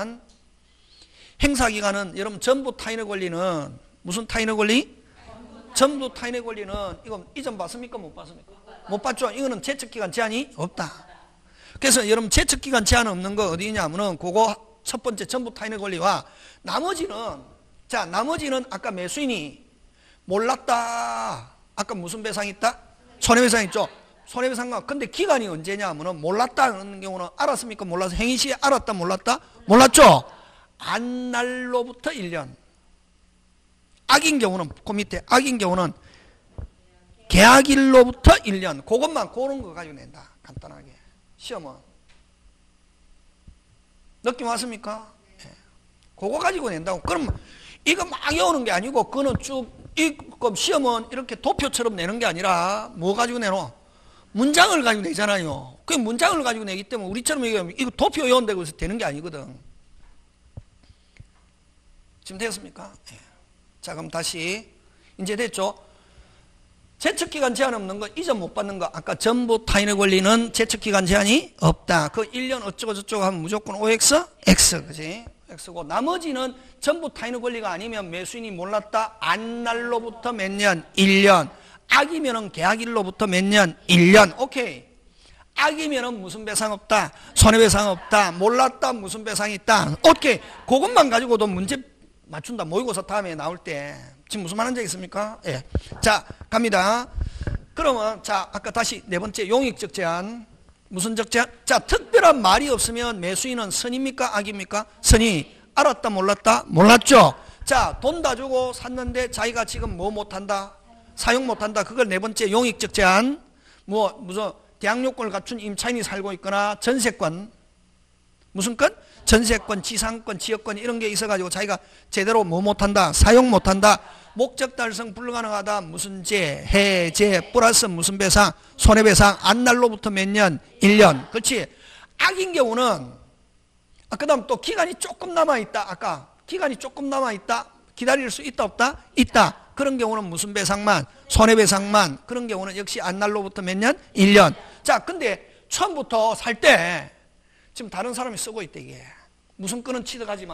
행사기간은 여러분 전부 타인의 권리는 무슨 타인의 권리? 전부 타인의 권리는 이건 이전 받습니까 못 받습니까? 못 받죠. 이거는 채측기간 제한이 없다. 그래서 여러분 채측기간 제한 없는 거 어디냐면은 그거 첫 번째 전부 타인의 권리와 나머지는 아까 매수인이 몰랐다. 아까 무슨 배상 있다? 손해배상 있죠. 손해배상과 근데 기간이 언제냐면은 몰랐다는 경우는 알았습니까? 몰라서 행위 시에 알았다 몰랐다? 몰랐죠. 안날로부터 1년. 악인 경우는 그 밑에 악인 경우는 계약일로부터 1년. 그것만 그런 거 가지고 낸다. 간단하게. 시험은 느낌 왔습니까? 예. 그거 가지고 낸다고. 그럼 이거 막 외우는 게 아니고 그거는 쭉 이거 시험은 이렇게 도표처럼 내는 게 아니라 뭐 가지고 내노? 문장을 가지고 내잖아요. 그 문장을 가지고 내기 때문에 우리처럼 얘기하면 이거 도표 외운다고 해서 되는 게 아니거든. 지금 되었습니까? 예. 자, 그럼 다시 이제 됐죠? 제척기간 제한 없는 거, 이전 못 받는 거, 아까 전부 타인의 권리는 제척기간 제한이 없다. 그 1년 어쩌고 저쩌고 하면 무조건 OX, X, 그지? X고, 나머지는 전부 타인의 권리가 아니면 매수인이 몰랐다. 안날로부터 몇 년? 1년. 악이면은 계약일로부터 몇 년? 1년. 오케이. 악이면은 무슨 배상 없다? 손해배상 없다. 몰랐다. 무슨 배상이 있다. 오케이. 그것만 가지고도 문제 맞춘다. 모의고사 다음에 나올 때. 지금 무슨 말인지 알겠습니까? 예. 자, 갑니다. 그러면, 자, 아까 다시 네 번째 용익적 제한. 무슨 적 제한? 자, 특별한 말이 없으면 매수인은 선입니까? 악입니까? 선이. 알았다, 몰랐다? 몰랐죠? 자, 돈 다 주고 샀는데 자기가 지금 뭐 못한다? 사용 못한다. 그걸 네 번째 용익적 제한. 무슨 대항요건을 갖춘 임차인이 살고 있거나 전세권. 무슨 건? 전세권, 지상권, 지역권 이런 게 있어가지고 자기가 제대로 뭐 못한다? 사용 못한다. 목적 달성 불가능하다. 무슨 제, 해제, 플러스 무슨 배상? 손해배상. 안날로부터 몇 년? 1년. 그렇지? 악인 경우는 그 다음 또 기간이 조금 남아있다. 아까 기간이 조금 남아있다. 기다릴 수 있다 없다? 있다. 그런 경우는 무슨 배상만? 손해배상만. 그런 경우는 역시 안날로부터 몇 년? 1년. 자, 근데 처음부터 살 때 지금 다른 사람이 쓰고 있대 이게. 무슨 건은 취득하지만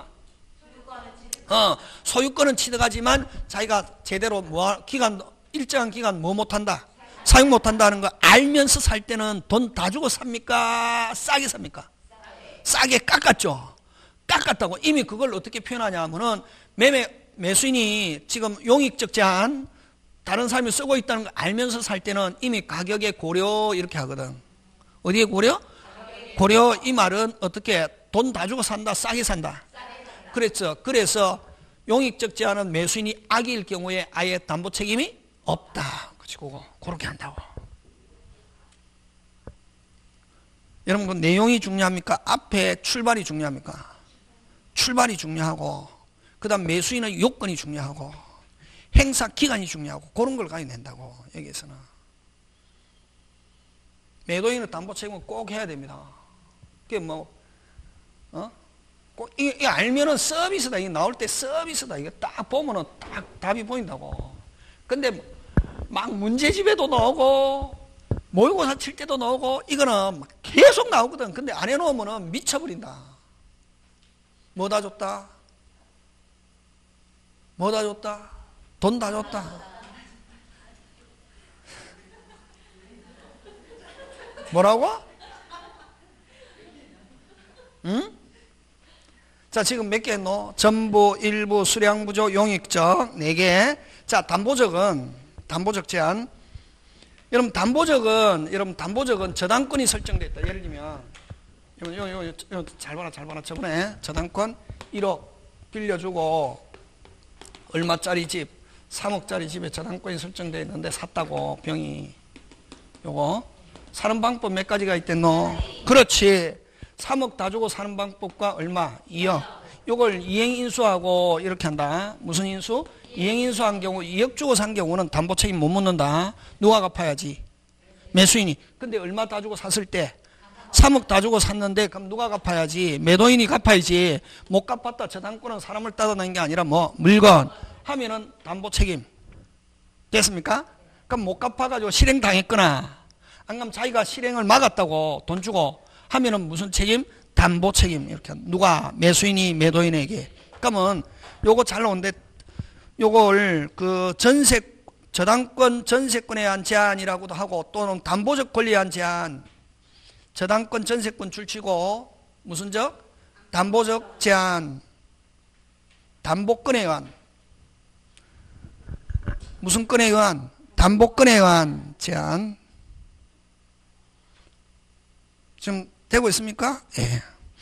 소유권은 취득하지만 자기가 제대로 기간 일정한 기간 뭐 못한다? 사용 못한다는 거 알면서 살 때는 돈 다 주고 삽니까? 싸게 삽니까? 싸게 깎았죠. 깎았다고. 이미 그걸 어떻게 표현하냐 하면은 매수인이 지금 용익적 제한 다른 사람이 쓰고 있다는 걸 알면서 살 때는 이미 가격에 고려 이렇게 하거든. 어디에 고려? 고려. 이 말은 어떻게 돈 다 주고 산다, 싸게 산다. 그랬죠. 그래서 용익적 제한은 매수인이 악일 경우에 아예 담보 책임이 없다. 그치, 그렇게 한다고. 여러분, 그 내용이 중요합니까? 앞에 출발이 중요합니까? 출발이 중요하고, 그 다음 매수인의 요건이 중요하고, 행사 기간이 중요하고, 그런 걸 가지고 낸다고, 여기에서는. 매도인의 담보 책임은 꼭 해야 됩니다. 그게 뭐, 꼭, 이게 알면은 서비스다. 이게 나올 때 서비스다. 이게 딱 보면은 딱 답이 보인다고. 근데 막 문제집에도 나오고, 모의고사 칠 때도 나오고, 이거는 막 계속 나오거든. 근데 안 해놓으면은 미쳐버린다. 뭐 다 줬다? 뭐 다 줬다? 돈 다 줬다. 뭐라고? 응? 자, 지금 몇 개 했노? 전부, 일부, 수량부조, 용익적 4개. 자, 담보적 제한. 여러분, 담보적은 저당권이 설정됐다. 예를 들면, 잘 봐라. 저번에 저당권 1억 빌려주고, 얼마짜리 집, 3억짜리 집에 저당권이 설정되어 있는데 샀다고, 병이. 요거. 사는 방법 몇 가지가 있댔노? 그렇지. 3억 다 주고 사는 방법과 얼마? 2억. 요걸 이행인수하고 이렇게 한다. 무슨 인수? 이행인수한 경우 2억 주고 산 경우는 담보 책임 못 묻는다. 누가 갚아야지? 매수인이. 근데 얼마 다 주고 샀을 때? 3억 다 주고 샀는데 그럼 누가 갚아야지? 매도인이 갚아야지. 못 갚았다. 저당권은 사람을 따져낸 게 아니라 뭐? 물건. 하면은 담보 책임. 됐습니까? 그럼 못 갚아가지고 실행당했거나 안 그러면 자기가 실행을 막았다고 돈 주고 하면은 무슨 책임? 담보 책임. 이렇게. 누가? 매수인이 매도인에게. 그러면 요거 잘 나오는데 요걸 그 저당권 전세권에 의한 제한이라고도 하고 또는 담보적 권리에 의한 제한. 저당권 전세권 줄치고 무슨 적? 담보적 제한. 담보권에 의한. 무슨 건에 의한? 담보권에 의한 제한. 지금 되고 있습니까? 예.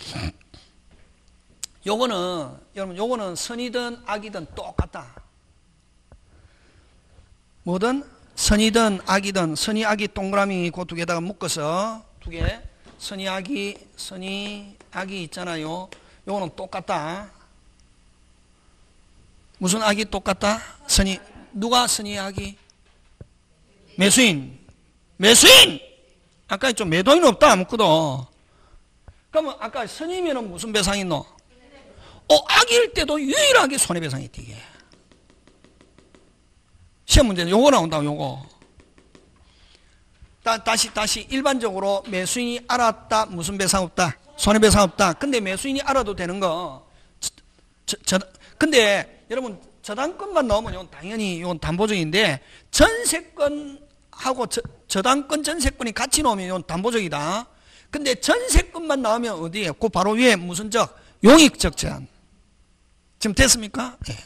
여러분, 요거는 선이든 악이든 똑같다. 뭐든 선이든 악이든 선이 악이 동그라미 그 두 개다가 묶어서 두 개. 선이 악이 있잖아요. 요거는 똑같다. 무슨 악이 똑같다? 선의. 누가 선의 악이? 매수인. 매수인! 아까 좀 매도인 없다, 아무것도. 그러면 아까 선의면은 무슨 배상이 있노? 악일 때도 유일하게 손해배상이 있대. 시험 문제는 요거 나온다, 요거. 다시 일반적으로 매수인이 알았다, 무슨 배상 없다? 손해배상 없다. 근데 매수인이 알아도 되는 거. 근데 여러분, 저당권만 나오면 이건 당연히 이건 담보적인데, 전세권하고 저당권 전세권이 같이 나오면 이건 담보적이다. 근데 전세권만 나오면 어디에? 그 바로 위에 무슨 적? 용익적 제한. 지금 됐습니까? 네.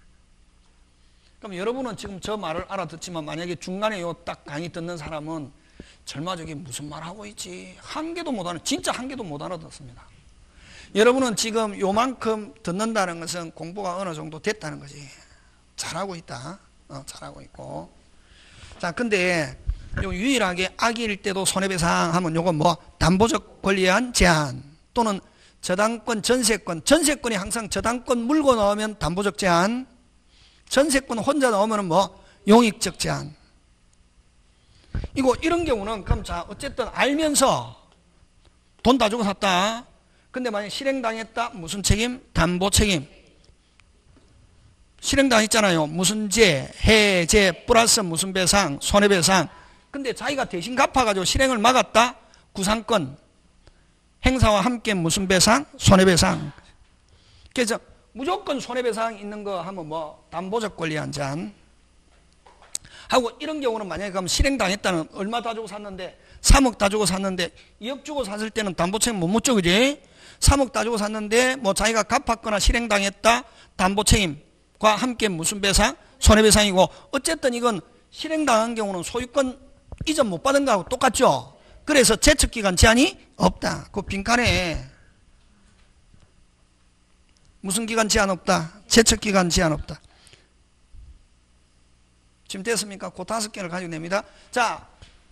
그럼 여러분은 지금 저 말을 알아듣지만 만약에 중간에 요 딱 강의 듣는 사람은 절마 저게 무슨 말 하고 있지? 한 개도 못 진짜 한 개도 못 알아듣습니다. 여러분은 지금 요만큼 듣는다는 것은 공부가 어느 정도 됐다는 거지. 잘하고 있다. 잘하고 있고. 자, 근데 요 유일하게 악일 때도 손해배상 하면 요건 뭐 담보적 권리에 의한 제한 또는 저당권, 전세권이 항상 저당권 물고 나오면 담보적 제한, 전세권 혼자 나오면 뭐 용익적 제한. 이런 경우는 그럼 자 어쨌든 알면서 돈 다 주고 샀다. 근데 만약 실행당했다. 무슨 책임? 담보 책임. 실행당했잖아요. 무슨 제, 해제 플러스 무슨 배상, 손해배상. 근데 자기가 대신 갚아가지고 실행을 막았다. 구상권. 행사와 함께 무슨 배상? 손해배상. 그래서 무조건 손해배상 있는 거 하면 뭐 담보적 권리에 의한 제한. 하고 이런 경우는 만약에 그럼 실행당했다는 얼마 다 주고 샀는데 3억 다 주고 샀는데 2억 주고 샀을 때는 담보책임 못 묻죠, 그지? 3억 다 주고 샀는데 뭐 자기가 갚았거나 실행당했다. 담보책임과 함께 무슨 배상? 손해배상이고 어쨌든 이건 실행당한 경우는 소유권 이전 못 받은 거하고 똑같죠. 그래서 제척기간 제한이 없다. 그 빈칸에 무슨 기간 제한 없다? 제척기간 제한 없다. 지금 됐습니까? 그 5개를 가지고 냅니다. 자,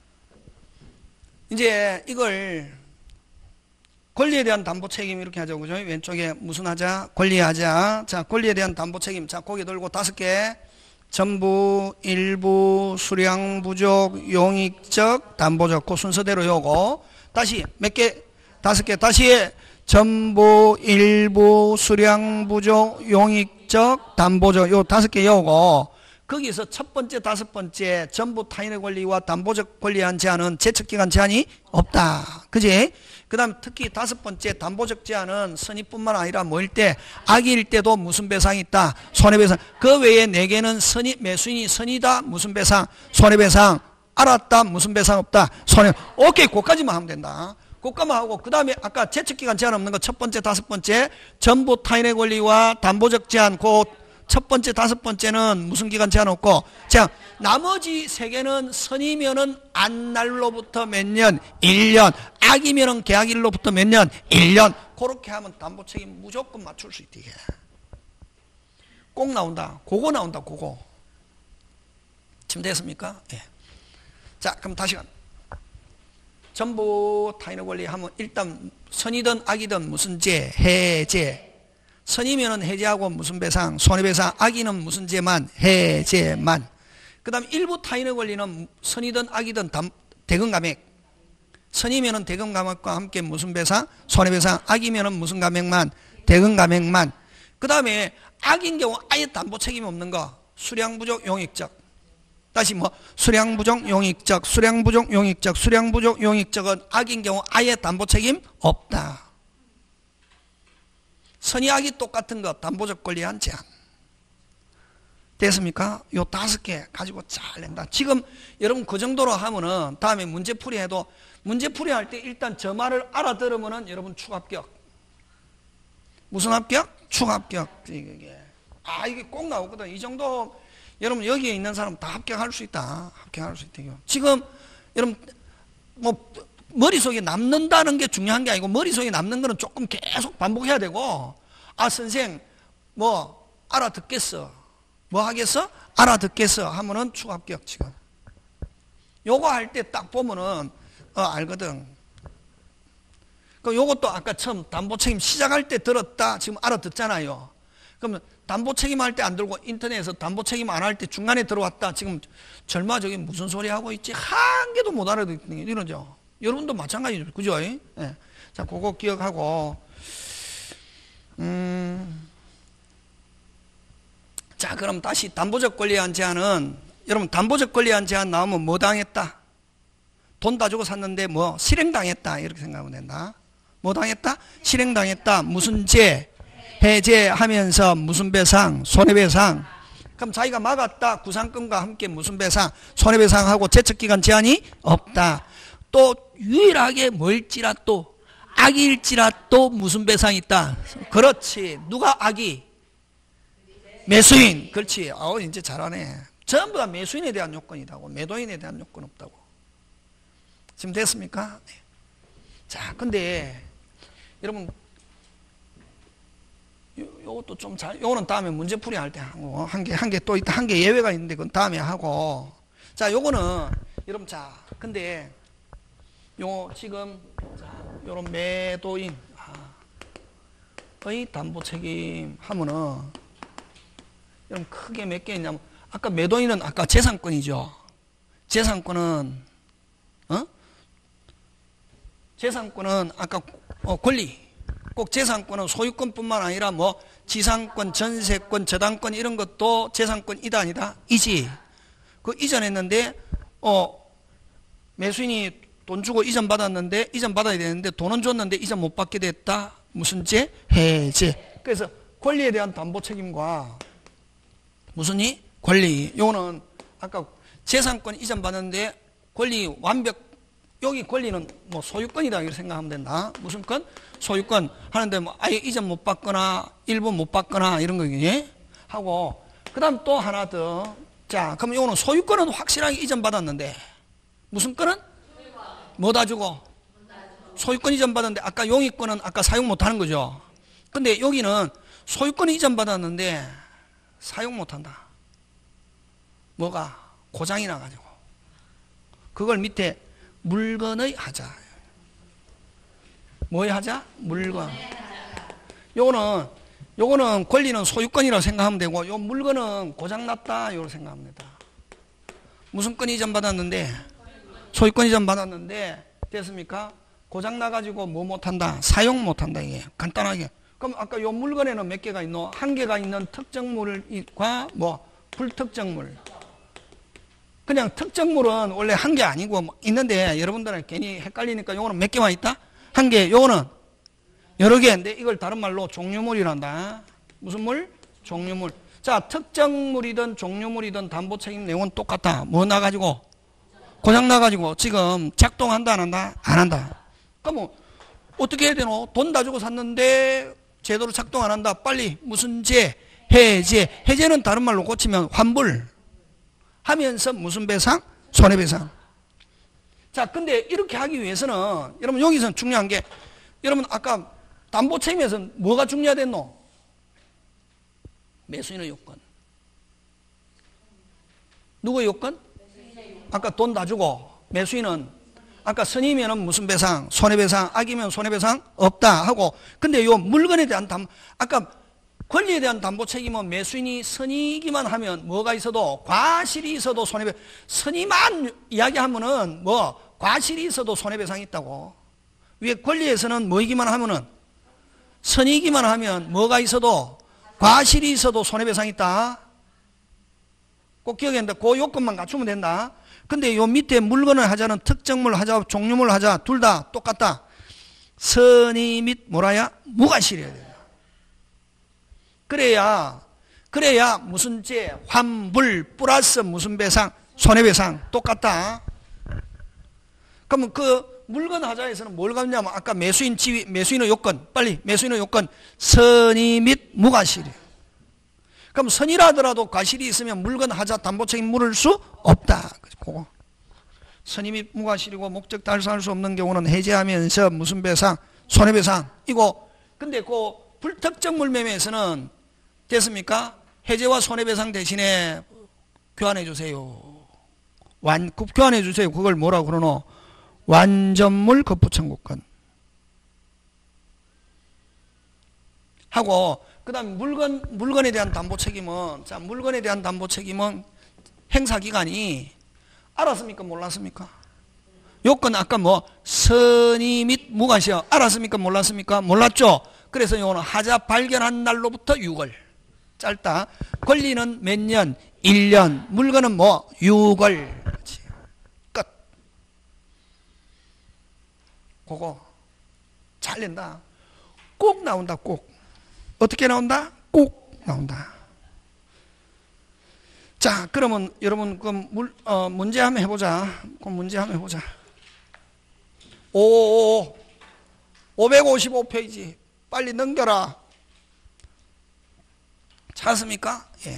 이제 이걸 권리에 대한 담보 책임 이렇게 하자고, 그죠? 왼쪽에 무슨 하자? 권리에 하자. 자, 권리에 대한 담보 책임. 자, 고개 들고 5개. 전부, 일부, 수량 부족, 용익적, 담보적. 그 순서대로 요거. 다시 몇 개? 5개. 다시 전부, 일부, 수량 부족, 용익적, 담보적. 요 5개 요거. 거기서 첫 번째, 5번째 전부 타인의 권리와 담보적 권리에 의한 제한은 제척기간 제한이 없다. 그지? 그 다음 특히 5번째 담보적 제한은 선의뿐만 아니라 뭐일 때? 악일 때도 무슨 배상이 있다? 손해배상. 그 외에 4개는 매수인이 선이다. 무슨 배상? 손해배상. 알았다. 무슨 배상 없다? 손해. 오케이. 그까지만 하면 된다. 그까만 하고 그 다음에 아까 제척기간 제한 없는 거 첫 번째, 5번째 전부 타인의 권리와 담보적 제한 첫 번째, 5번째는 무슨 기간 제한 없고, 자, 나머지 3개는 선이면은 안날로부터 몇 년? 1년. 악이면은 계약일로부터 몇 년? 1년. 그렇게 하면 담보 책임 무조건 맞출 수 있다, 이게. 꼭 나온다. 그거 나온다, 그거. 지금 됐습니까? 예. 자, 그럼 다시 전부 타인의 권리 하면 일단 선이든 악이든 무슨 제, 해제. 선이면은 해제하고 무슨 배상, 손해배상, 악이는 무슨 제만, 해제만. 그 다음 일부 타인의 권리는 선이든 악이든 대금감액. 선이면은 대금감액과 함께 무슨 배상, 손해배상, 악이면은 무슨 감액만, 대금감액만. 그 다음에 악인 경우 아예 담보 책임 없는 거, 수량부족, 용익적. 다시 뭐 수량부족, 용익적, 수량부족, 용익적, 수량부족, 용익적은 악인 경우 아예 담보 책임 없다. 선의악이 똑같은 것, 담보적 권리에 의한 제한. 됐습니까? 요 5개 가지고 잘 낸다. 지금 여러분 그 정도로 하면은 다음에 문제풀이 해도 문제풀이 할 때 일단 저 말을 알아들으면은 여러분 축합격. 무슨 합격? 축합격. 이게 꼭 나오거든. 이 정도 여러분 여기에 있는 사람 다 합격할 수 있다. 합격할 수 있다. 지금 여러분 뭐 머릿속에 남는다는 게 중요한 게 아니고 머릿속에 남는 거는 조금 계속 반복해야 되고, 아 선생 뭐 알아듣겠어, 뭐 하겠어? 알아듣겠어 하면은 추합격. 지금 요거 할 때 딱 보면은 알거든. 그럼 요것도 아까 처음 담보책임 시작할 때 들었다 지금 알아듣잖아요. 그러면 담보책임 할 때 안 들고 인터넷에서 담보책임 안 할 때 중간에 들어왔다 지금 절마 저게 무슨 소리 하고 있지 한 개도 못 알아듣는 게 이러죠. 여러분도 마찬가지죠. 그죠? 예. 자, 그거 기억하고 자, 그럼 다시 담보적 권리한 제한은 여러분 담보적 권리한 제한 나오면 뭐 당했다? 돈 다 주고 샀는데 뭐 실행당했다 이렇게 생각하면 된다. 뭐 당했다? 실행당했다. 무슨 죄? 해제하면서 무슨 배상? 손해배상. 그럼 자기가 막았다. 구상권과 함께 무슨 배상? 손해배상하고 제척기간 제한이 없다. 또 유일하게 뭘지라도 악일지라도 무슨 배상이 있다. 그렇지. 누가 악이? 매수인. 그렇지. 이제 잘하네. 전부 다 매수인에 대한 요건이라고. 매도인에 대한 요건 없다고. 지금 됐습니까? 자, 근데 여러분 요것도 좀 요거는 다음에 문제풀이 할 때 하고 한 개 또 있다. 한 개 예외가 있는데 그건 다음에 하고. 자, 요거는 여러분 자, 근데 요 지금 자, 요런 매도인 의 담보 책임 하면은 여러분 크게 몇 개 있냐면 아까 매도인은 아까 재산권이죠. 재산권은 재산권은 아까 권리 꼭 재산권은 소유권뿐만 아니라 뭐 지상권, 전세권, 저당권 이런 것도 재산권이다 아니다? 이지. 그 이전했는데 매수인이 돈 주고 이전 받았는데 이전 받아야 되는데 돈은 줬는데 이전 못 받게 됐다. 무슨 죄? 해제. 그래서 권리에 대한 담보 책임과 무슨 이? 권리. 요거는 아까 재산권 이전 받았는데 권리 완벽 여기 권리는 뭐 소유권이다 이렇게 생각하면 된다. 무슨 건? 소유권 하는데 뭐 아예 이전 못 받거나 일부 못 받거나 이런 거겠지. 하고 그다음 또 하나 더. 자, 그럼 이거는 소유권은 확실하게 이전 받았는데 무슨 건은? 뭐 다 주고? 소유권 이전 받았는데 아까 용의권은 아까 사용 못 하는 거죠. 근데 여기는 소유권 이전 받았는데 사용 못 한다. 뭐가? 고장이 나가지고. 그걸 밑에 물건의 하자. 뭐의 하자? 물건. 요거는 권리는 소유권이라고 생각하면 되고, 요 물건은 고장났다. 이렇게 생각하면 된다. 무슨 건 이전 받았는데? 소유권 이전 받았는데, 됐습니까? 고장나가지고 뭐 못한다? 사용 못한다. 이게. 간단하게. 그럼 아까 요 물건에는 몇 개가 있노? 한 개가 있는 특정물과 뭐, 불특정물. 그냥 특정물은 원래 한 개 아니고 뭐 있는데 여러분들은 괜히 헷갈리니까 요거는 몇 개만 있다? 한 개. 요거는 여러 개인데 이걸 다른 말로 종류물이란다. 무슨 물? 종류물. 자, 특정물이든 종류물이든 담보 책임 내용은 똑같다. 뭐 나가지고? 고장 나가지고 지금 작동한다 안 한다? 안 한다. 그럼 뭐 어떻게 해야 되노? 돈 다 주고 샀는데 제대로 작동 안 한다. 빨리 무슨 제? 해제. 해제는 다른 말로 고치면 환불. 하면서 무슨 배상? 손해배상. 자, 근데 이렇게 하기 위해서는 여러분 여기서 중요한 게 여러분 아까 담보 책임에서는 뭐가 중요하댔노? 매수인의 요건. 누구의 요건? 아까 돈 다 주고 매수인은 아까 선이면은 무슨 배상? 손해배상. 악이면 손해배상 없다 하고. 근데 요 물건에 대한 아까 권리에 대한 담보 책임은 매수인이 선이기만 하면 뭐가 있어도 과실이 있어도 손해배상. 선이만 이야기하면은 뭐 과실이 있어도 손해배상이 있다고. 위에 권리에서는 뭐이기만 하면은 선이기만 하면 뭐가 있어도 과실이 있어도 손해배상이 있다. 꼭 기억해야 된다. 그 요건만 갖추면 된다. 근데 요 밑에 물건을 하자는 특정물 하자 종류물 하자 둘 다 똑같다. 선의 및 뭐라야? 무과실이어야 된다. 그래야 무슨 죄? 환불 플러스 무슨 배상? 손해배상 똑같다. 그러면 그 물건 하자에서는 뭘 갖냐면 아까 매수인 지위, 매수인의 요건 빨리 매수인의 요건 선의 및 무과실이에요. 그럼 선이라더라도 과실이 있으면 물건 하자 담보 책임 물을 수 없다. 그거 선의 및 무과실이고 목적 달성할 수 없는 경우는 해제하면서 무슨 배상? 손해배상. 이거 근데 그 불특정물 매매에서는 됐습니까? 해제와 손해배상 대신에 교환해 주세요. 교환해 주세요. 그걸 뭐라고 그러노? 완전물 거부 청구권. 하고, 그 다음에 물건에 대한 담보 책임은, 자, 물건에 대한 담보 책임은 행사기관이 알았습니까? 몰랐습니까? 요건 아까 뭐, 선의 및 무과시요. 알았습니까? 몰랐습니까? 몰랐죠? 그래서 요거는 하자 발견한 날로부터 6월. 짧다. 권리는 몇 년? 1년. 물건은 뭐? 6월. 그렇지. 끝. 그거 잘 낸다. 꼭 나온다. 꼭. 어떻게 나온다? 꼭 나온다. 자, 그러면 여러분 그 문제 한번 해보자. 그 문제 한번 해보자. 555페이지 빨리 넘겨라. 찾았습니까? 예.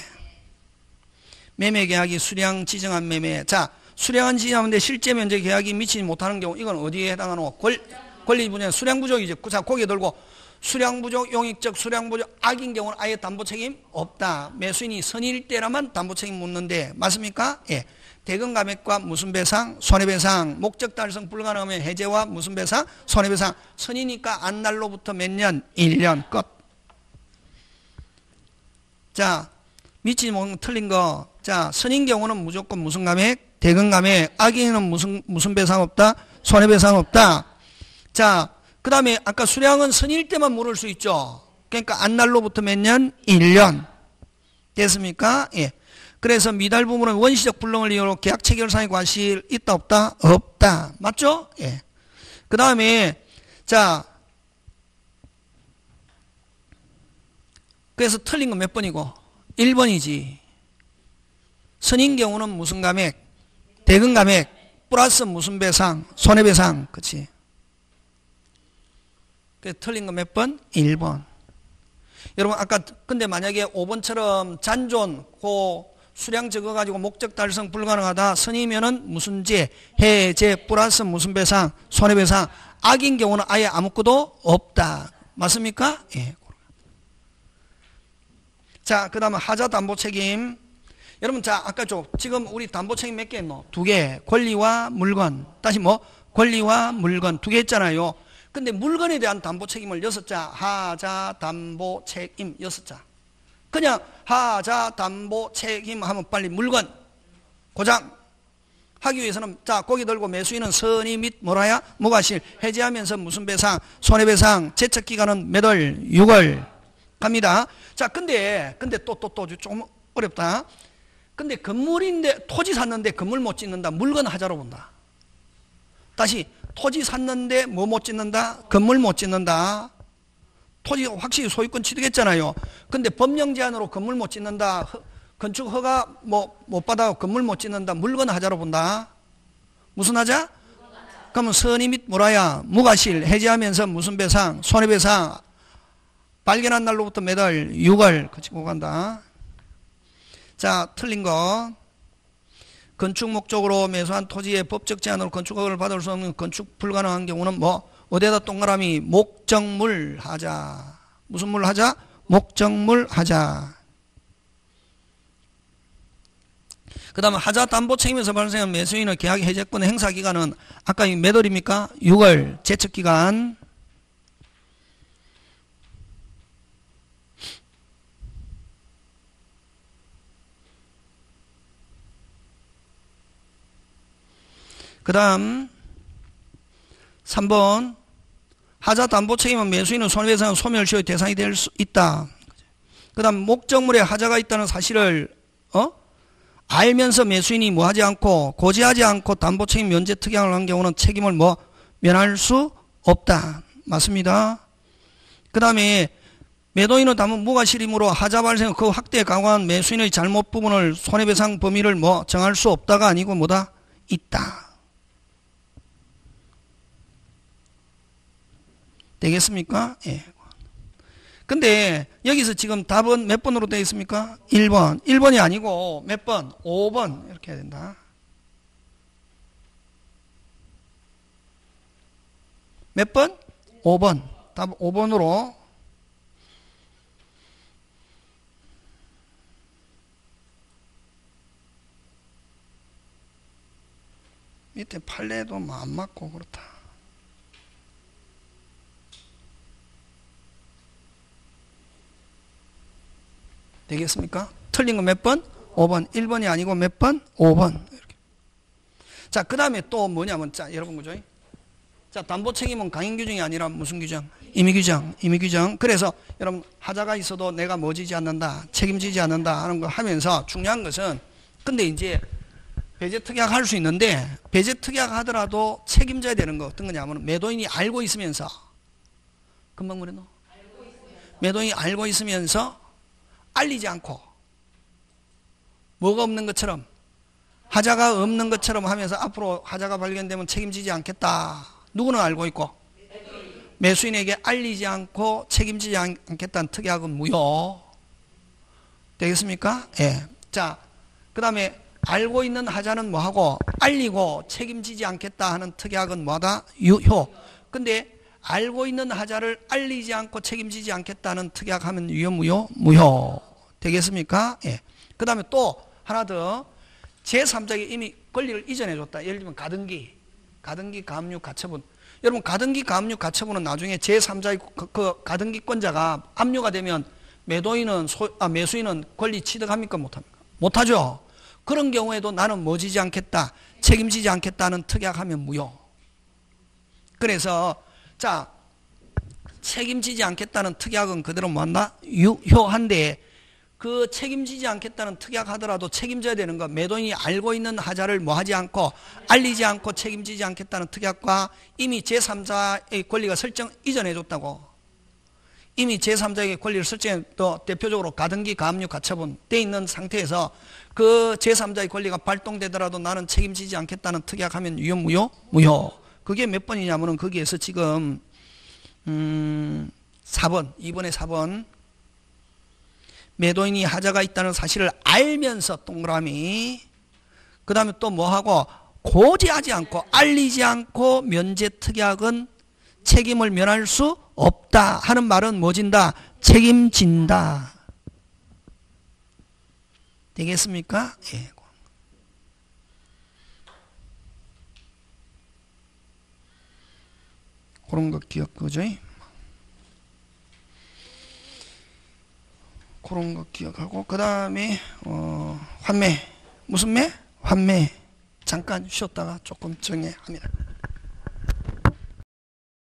매매계약이 수량 지정한 매매. 자, 수량은 지정하는데 실제 면적 계약이 미치지 못하는 경우 이건 어디에 해당하노? 권리 분야 수량 부족이죠. 자, 고개 들고 수량 부족, 용익적 수량 부족, 악인 경우는 아예 담보 책임 없다. 매수인이 선의일 때라만 담보 책임 묻는데 맞습니까? 예. 대금 감액과 무슨 배상? 손해배상. 목적 달성 불가능하면 해제와 무슨 배상? 손해배상. 선이니까 안 날로부터 몇 년? 1년. 끝. 자, 미치지 못하는 틀린 거. 자, 선인 경우는 무조건 무슨 감액? 대금 감액. 악인은 무슨 배상 없다? 손해배상 없다. 자, 그 다음에 아까 수량은 선일 때만 물을 수 있죠. 그러니까 안 날로부터 몇 년? 1년. 됐습니까? 예. 그래서 미달 부분은 원시적 불능을 이유로 계약 체결상의 과실 있다 없다? 없다. 맞죠? 예. 그 다음에 자, 그래서 틀린 건 몇 번이고? 1번이지. 선인 경우는 무슨 감액? 대금 감액 플러스 무슨 배상? 손해배상. 그치? 그래서 틀린 거 몇 번? 1번. 여러분 아까 근데 만약에 5번처럼 잔존 수량 적어가지고 목적 달성 불가능하다. 선이면은 무슨 제, 해제 플러스 무슨 배상, 손해배상. 악인 경우는 아예 아무것도 없다. 맞습니까? 예. 자, 그 다음에 하자 담보 책임. 여러분, 자, 아까 지금 우리 담보 책임 몇 개 했노? 2개. 권리와 물건. 다시 뭐? 권리와 물건. 2개 했잖아요. 근데 물건에 대한 담보 책임을 6자. 하자 담보 책임 6자. 그냥 하자 담보 책임 하면 빨리 물건 고장 하기 위해서는 자 고기 들고 매수인은 선의 및 뭐라야 무과실 해제하면서 무슨 배상 손해배상 제척기간은 몇 월 6월 갑니다. 자 근데 또 조금 어렵다. 근데 건물인데 토지 샀는데 건물 못 짓는다. 물건 하자로 본다. 다시 토지 샀는데 뭐 못 짓는다. 건물 못 짓는다. 토지 확실히 소유권 취득했잖아요. 근데 법령 제한으로 건물 못 짓는다. 건축 허가 못 받아 건물 못 짓는다. 물건 하자로 본다. 무슨 하자? 그러면 선의 및 뭐라야? 무과실 해제하면서 무슨 배상? 손해배상. 발견한 날로부터 몇 월? 6월. 그치고 간다. 자, 틀린 거. 건축 목적으로 매수한 토지에 법적 제한으로 건축 허가를 받을 수 없는 건축 불가능한 경우는 뭐? 어디에다 동그라미 목적물 하자. 무슨 물 하자? 목적물 하자. 그 다음에 하자 담보 책임에서 발생한 매수인의 계약 해제권 행사 기간은 아까 몇 월입니까? 6월 제척 기간. 그 다음 3번 하자 담보 책임은 매수인은 손해배상 소멸시효의 대상이 될 수 있다. 그 다음 목적물에 하자가 있다는 사실을 알면서 매수인이 뭐 하지 않고 고지하지 않고 담보 책임 면제 특약을 한 경우는 책임을 면할 수 없다. 맞습니다. 그 다음에 매도인은 담보 무과실이므로 하자 발생 그 확대에 강화한 매수인의 잘못 부분을 손해배상 범위를 정할 수 없다가 아니고 뭐다? 있다. 되겠습니까? 예. 근데 여기서 지금 답은 몇 번으로 되어 있습니까? 1번. 1번이 아니고 몇 번? 5번. 이렇게 해야 된다. 몇 번? 5번. 답 5번으로. 밑에 판례도 안 맞고 그렇다. 되겠습니까? 틀린 거 몇 번? 5번. 1번이 아니고 몇 번? 5번. 이렇게. 자, 그 다음에 또 뭐냐면, 자, 여러분, 그죠? 자, 담보 책임은 강행 규정이 아니라 무슨 규정? 임의 규정, 임의 규정. 그래서 여러분, 하자가 있어도 내가 뭐 지지 않는다, 책임지지 않는다 하는 거 하면서 중요한 것은, 근데 이제 배제 특약 할 수 있는데, 배제 특약 하더라도 책임져야 되는 거 어떤 거냐면, 매도인이 알고 있으면서, 금방 뭐랬노? 매도인이 알고 있으면서 알리지 않고, 뭐가 없는 것처럼, 하자가 없는 것처럼 하면서 앞으로 하자가 발견되면 책임지지 않겠다. 누구는 알고 있고? 매수인에게 알리지 않고 책임지지 않겠다는 특약은 무효. 되겠습니까? 예. 자, 그 다음에 알고 있는 하자는 뭐하고 알리고 책임지지 않겠다 하는 특약은 뭐하다? 유효. 근데 알고 있는 하자를 알리지 않고 책임지지 않겠다는 특약하면 유효, 무효? 무효. 되겠습니까? 예. 그 다음에 또 하나 더 제3자에게 이미 권리를 이전해 줬다. 예를 들면 가등기, 가압류, 가처분. 여러분 가등기, 가압류, 가처분은 나중에 제3자의 그 가등기권자가 압류가 되면 매도인은 매수인은 권리 취득합니까? 못합니까? 못하죠. 그런 경우에도 나는 뭐 지지 않겠다, 책임지지 않겠다는 특약하면 무효. 그래서 자, 책임지지 않겠다는 특약은 그대로 뭐한다? 유효한데 그 책임지지 않겠다는 특약하더라도 책임져야 되는 거, 매도인이 알고 있는 하자를 뭐 하지 않고 알리지 않고 책임지지 않겠다는 특약과 이미 제3자의 권리가 설정 이전해 줬다고. 이미 제3자에게 권리를 설정해, 또 대표적으로 가등기, 가압류, 가처분 돼 있는 상태에서 그 제3자의 권리가 발동되더라도 나는 책임지지 않겠다는 특약하면 유효, 무효? 무효. 그게 몇 번이냐면은 거기에서 지금 4번, 2번에 4번. 매도인이 하자가 있다는 사실을 알면서 동그라미. 그 다음에 또 뭐하고 고지하지 않고 알리지 않고 면제 특약은 책임을 면할 수 없다 하는 말은 뭐진다? 책임진다. 되겠습니까? 예. 그런 거 기억하죠? 그런 거 기억하고, 그 다음에 환매. 무슨 매? 환매. 잠깐 쉬었다가 조금 정리합니다.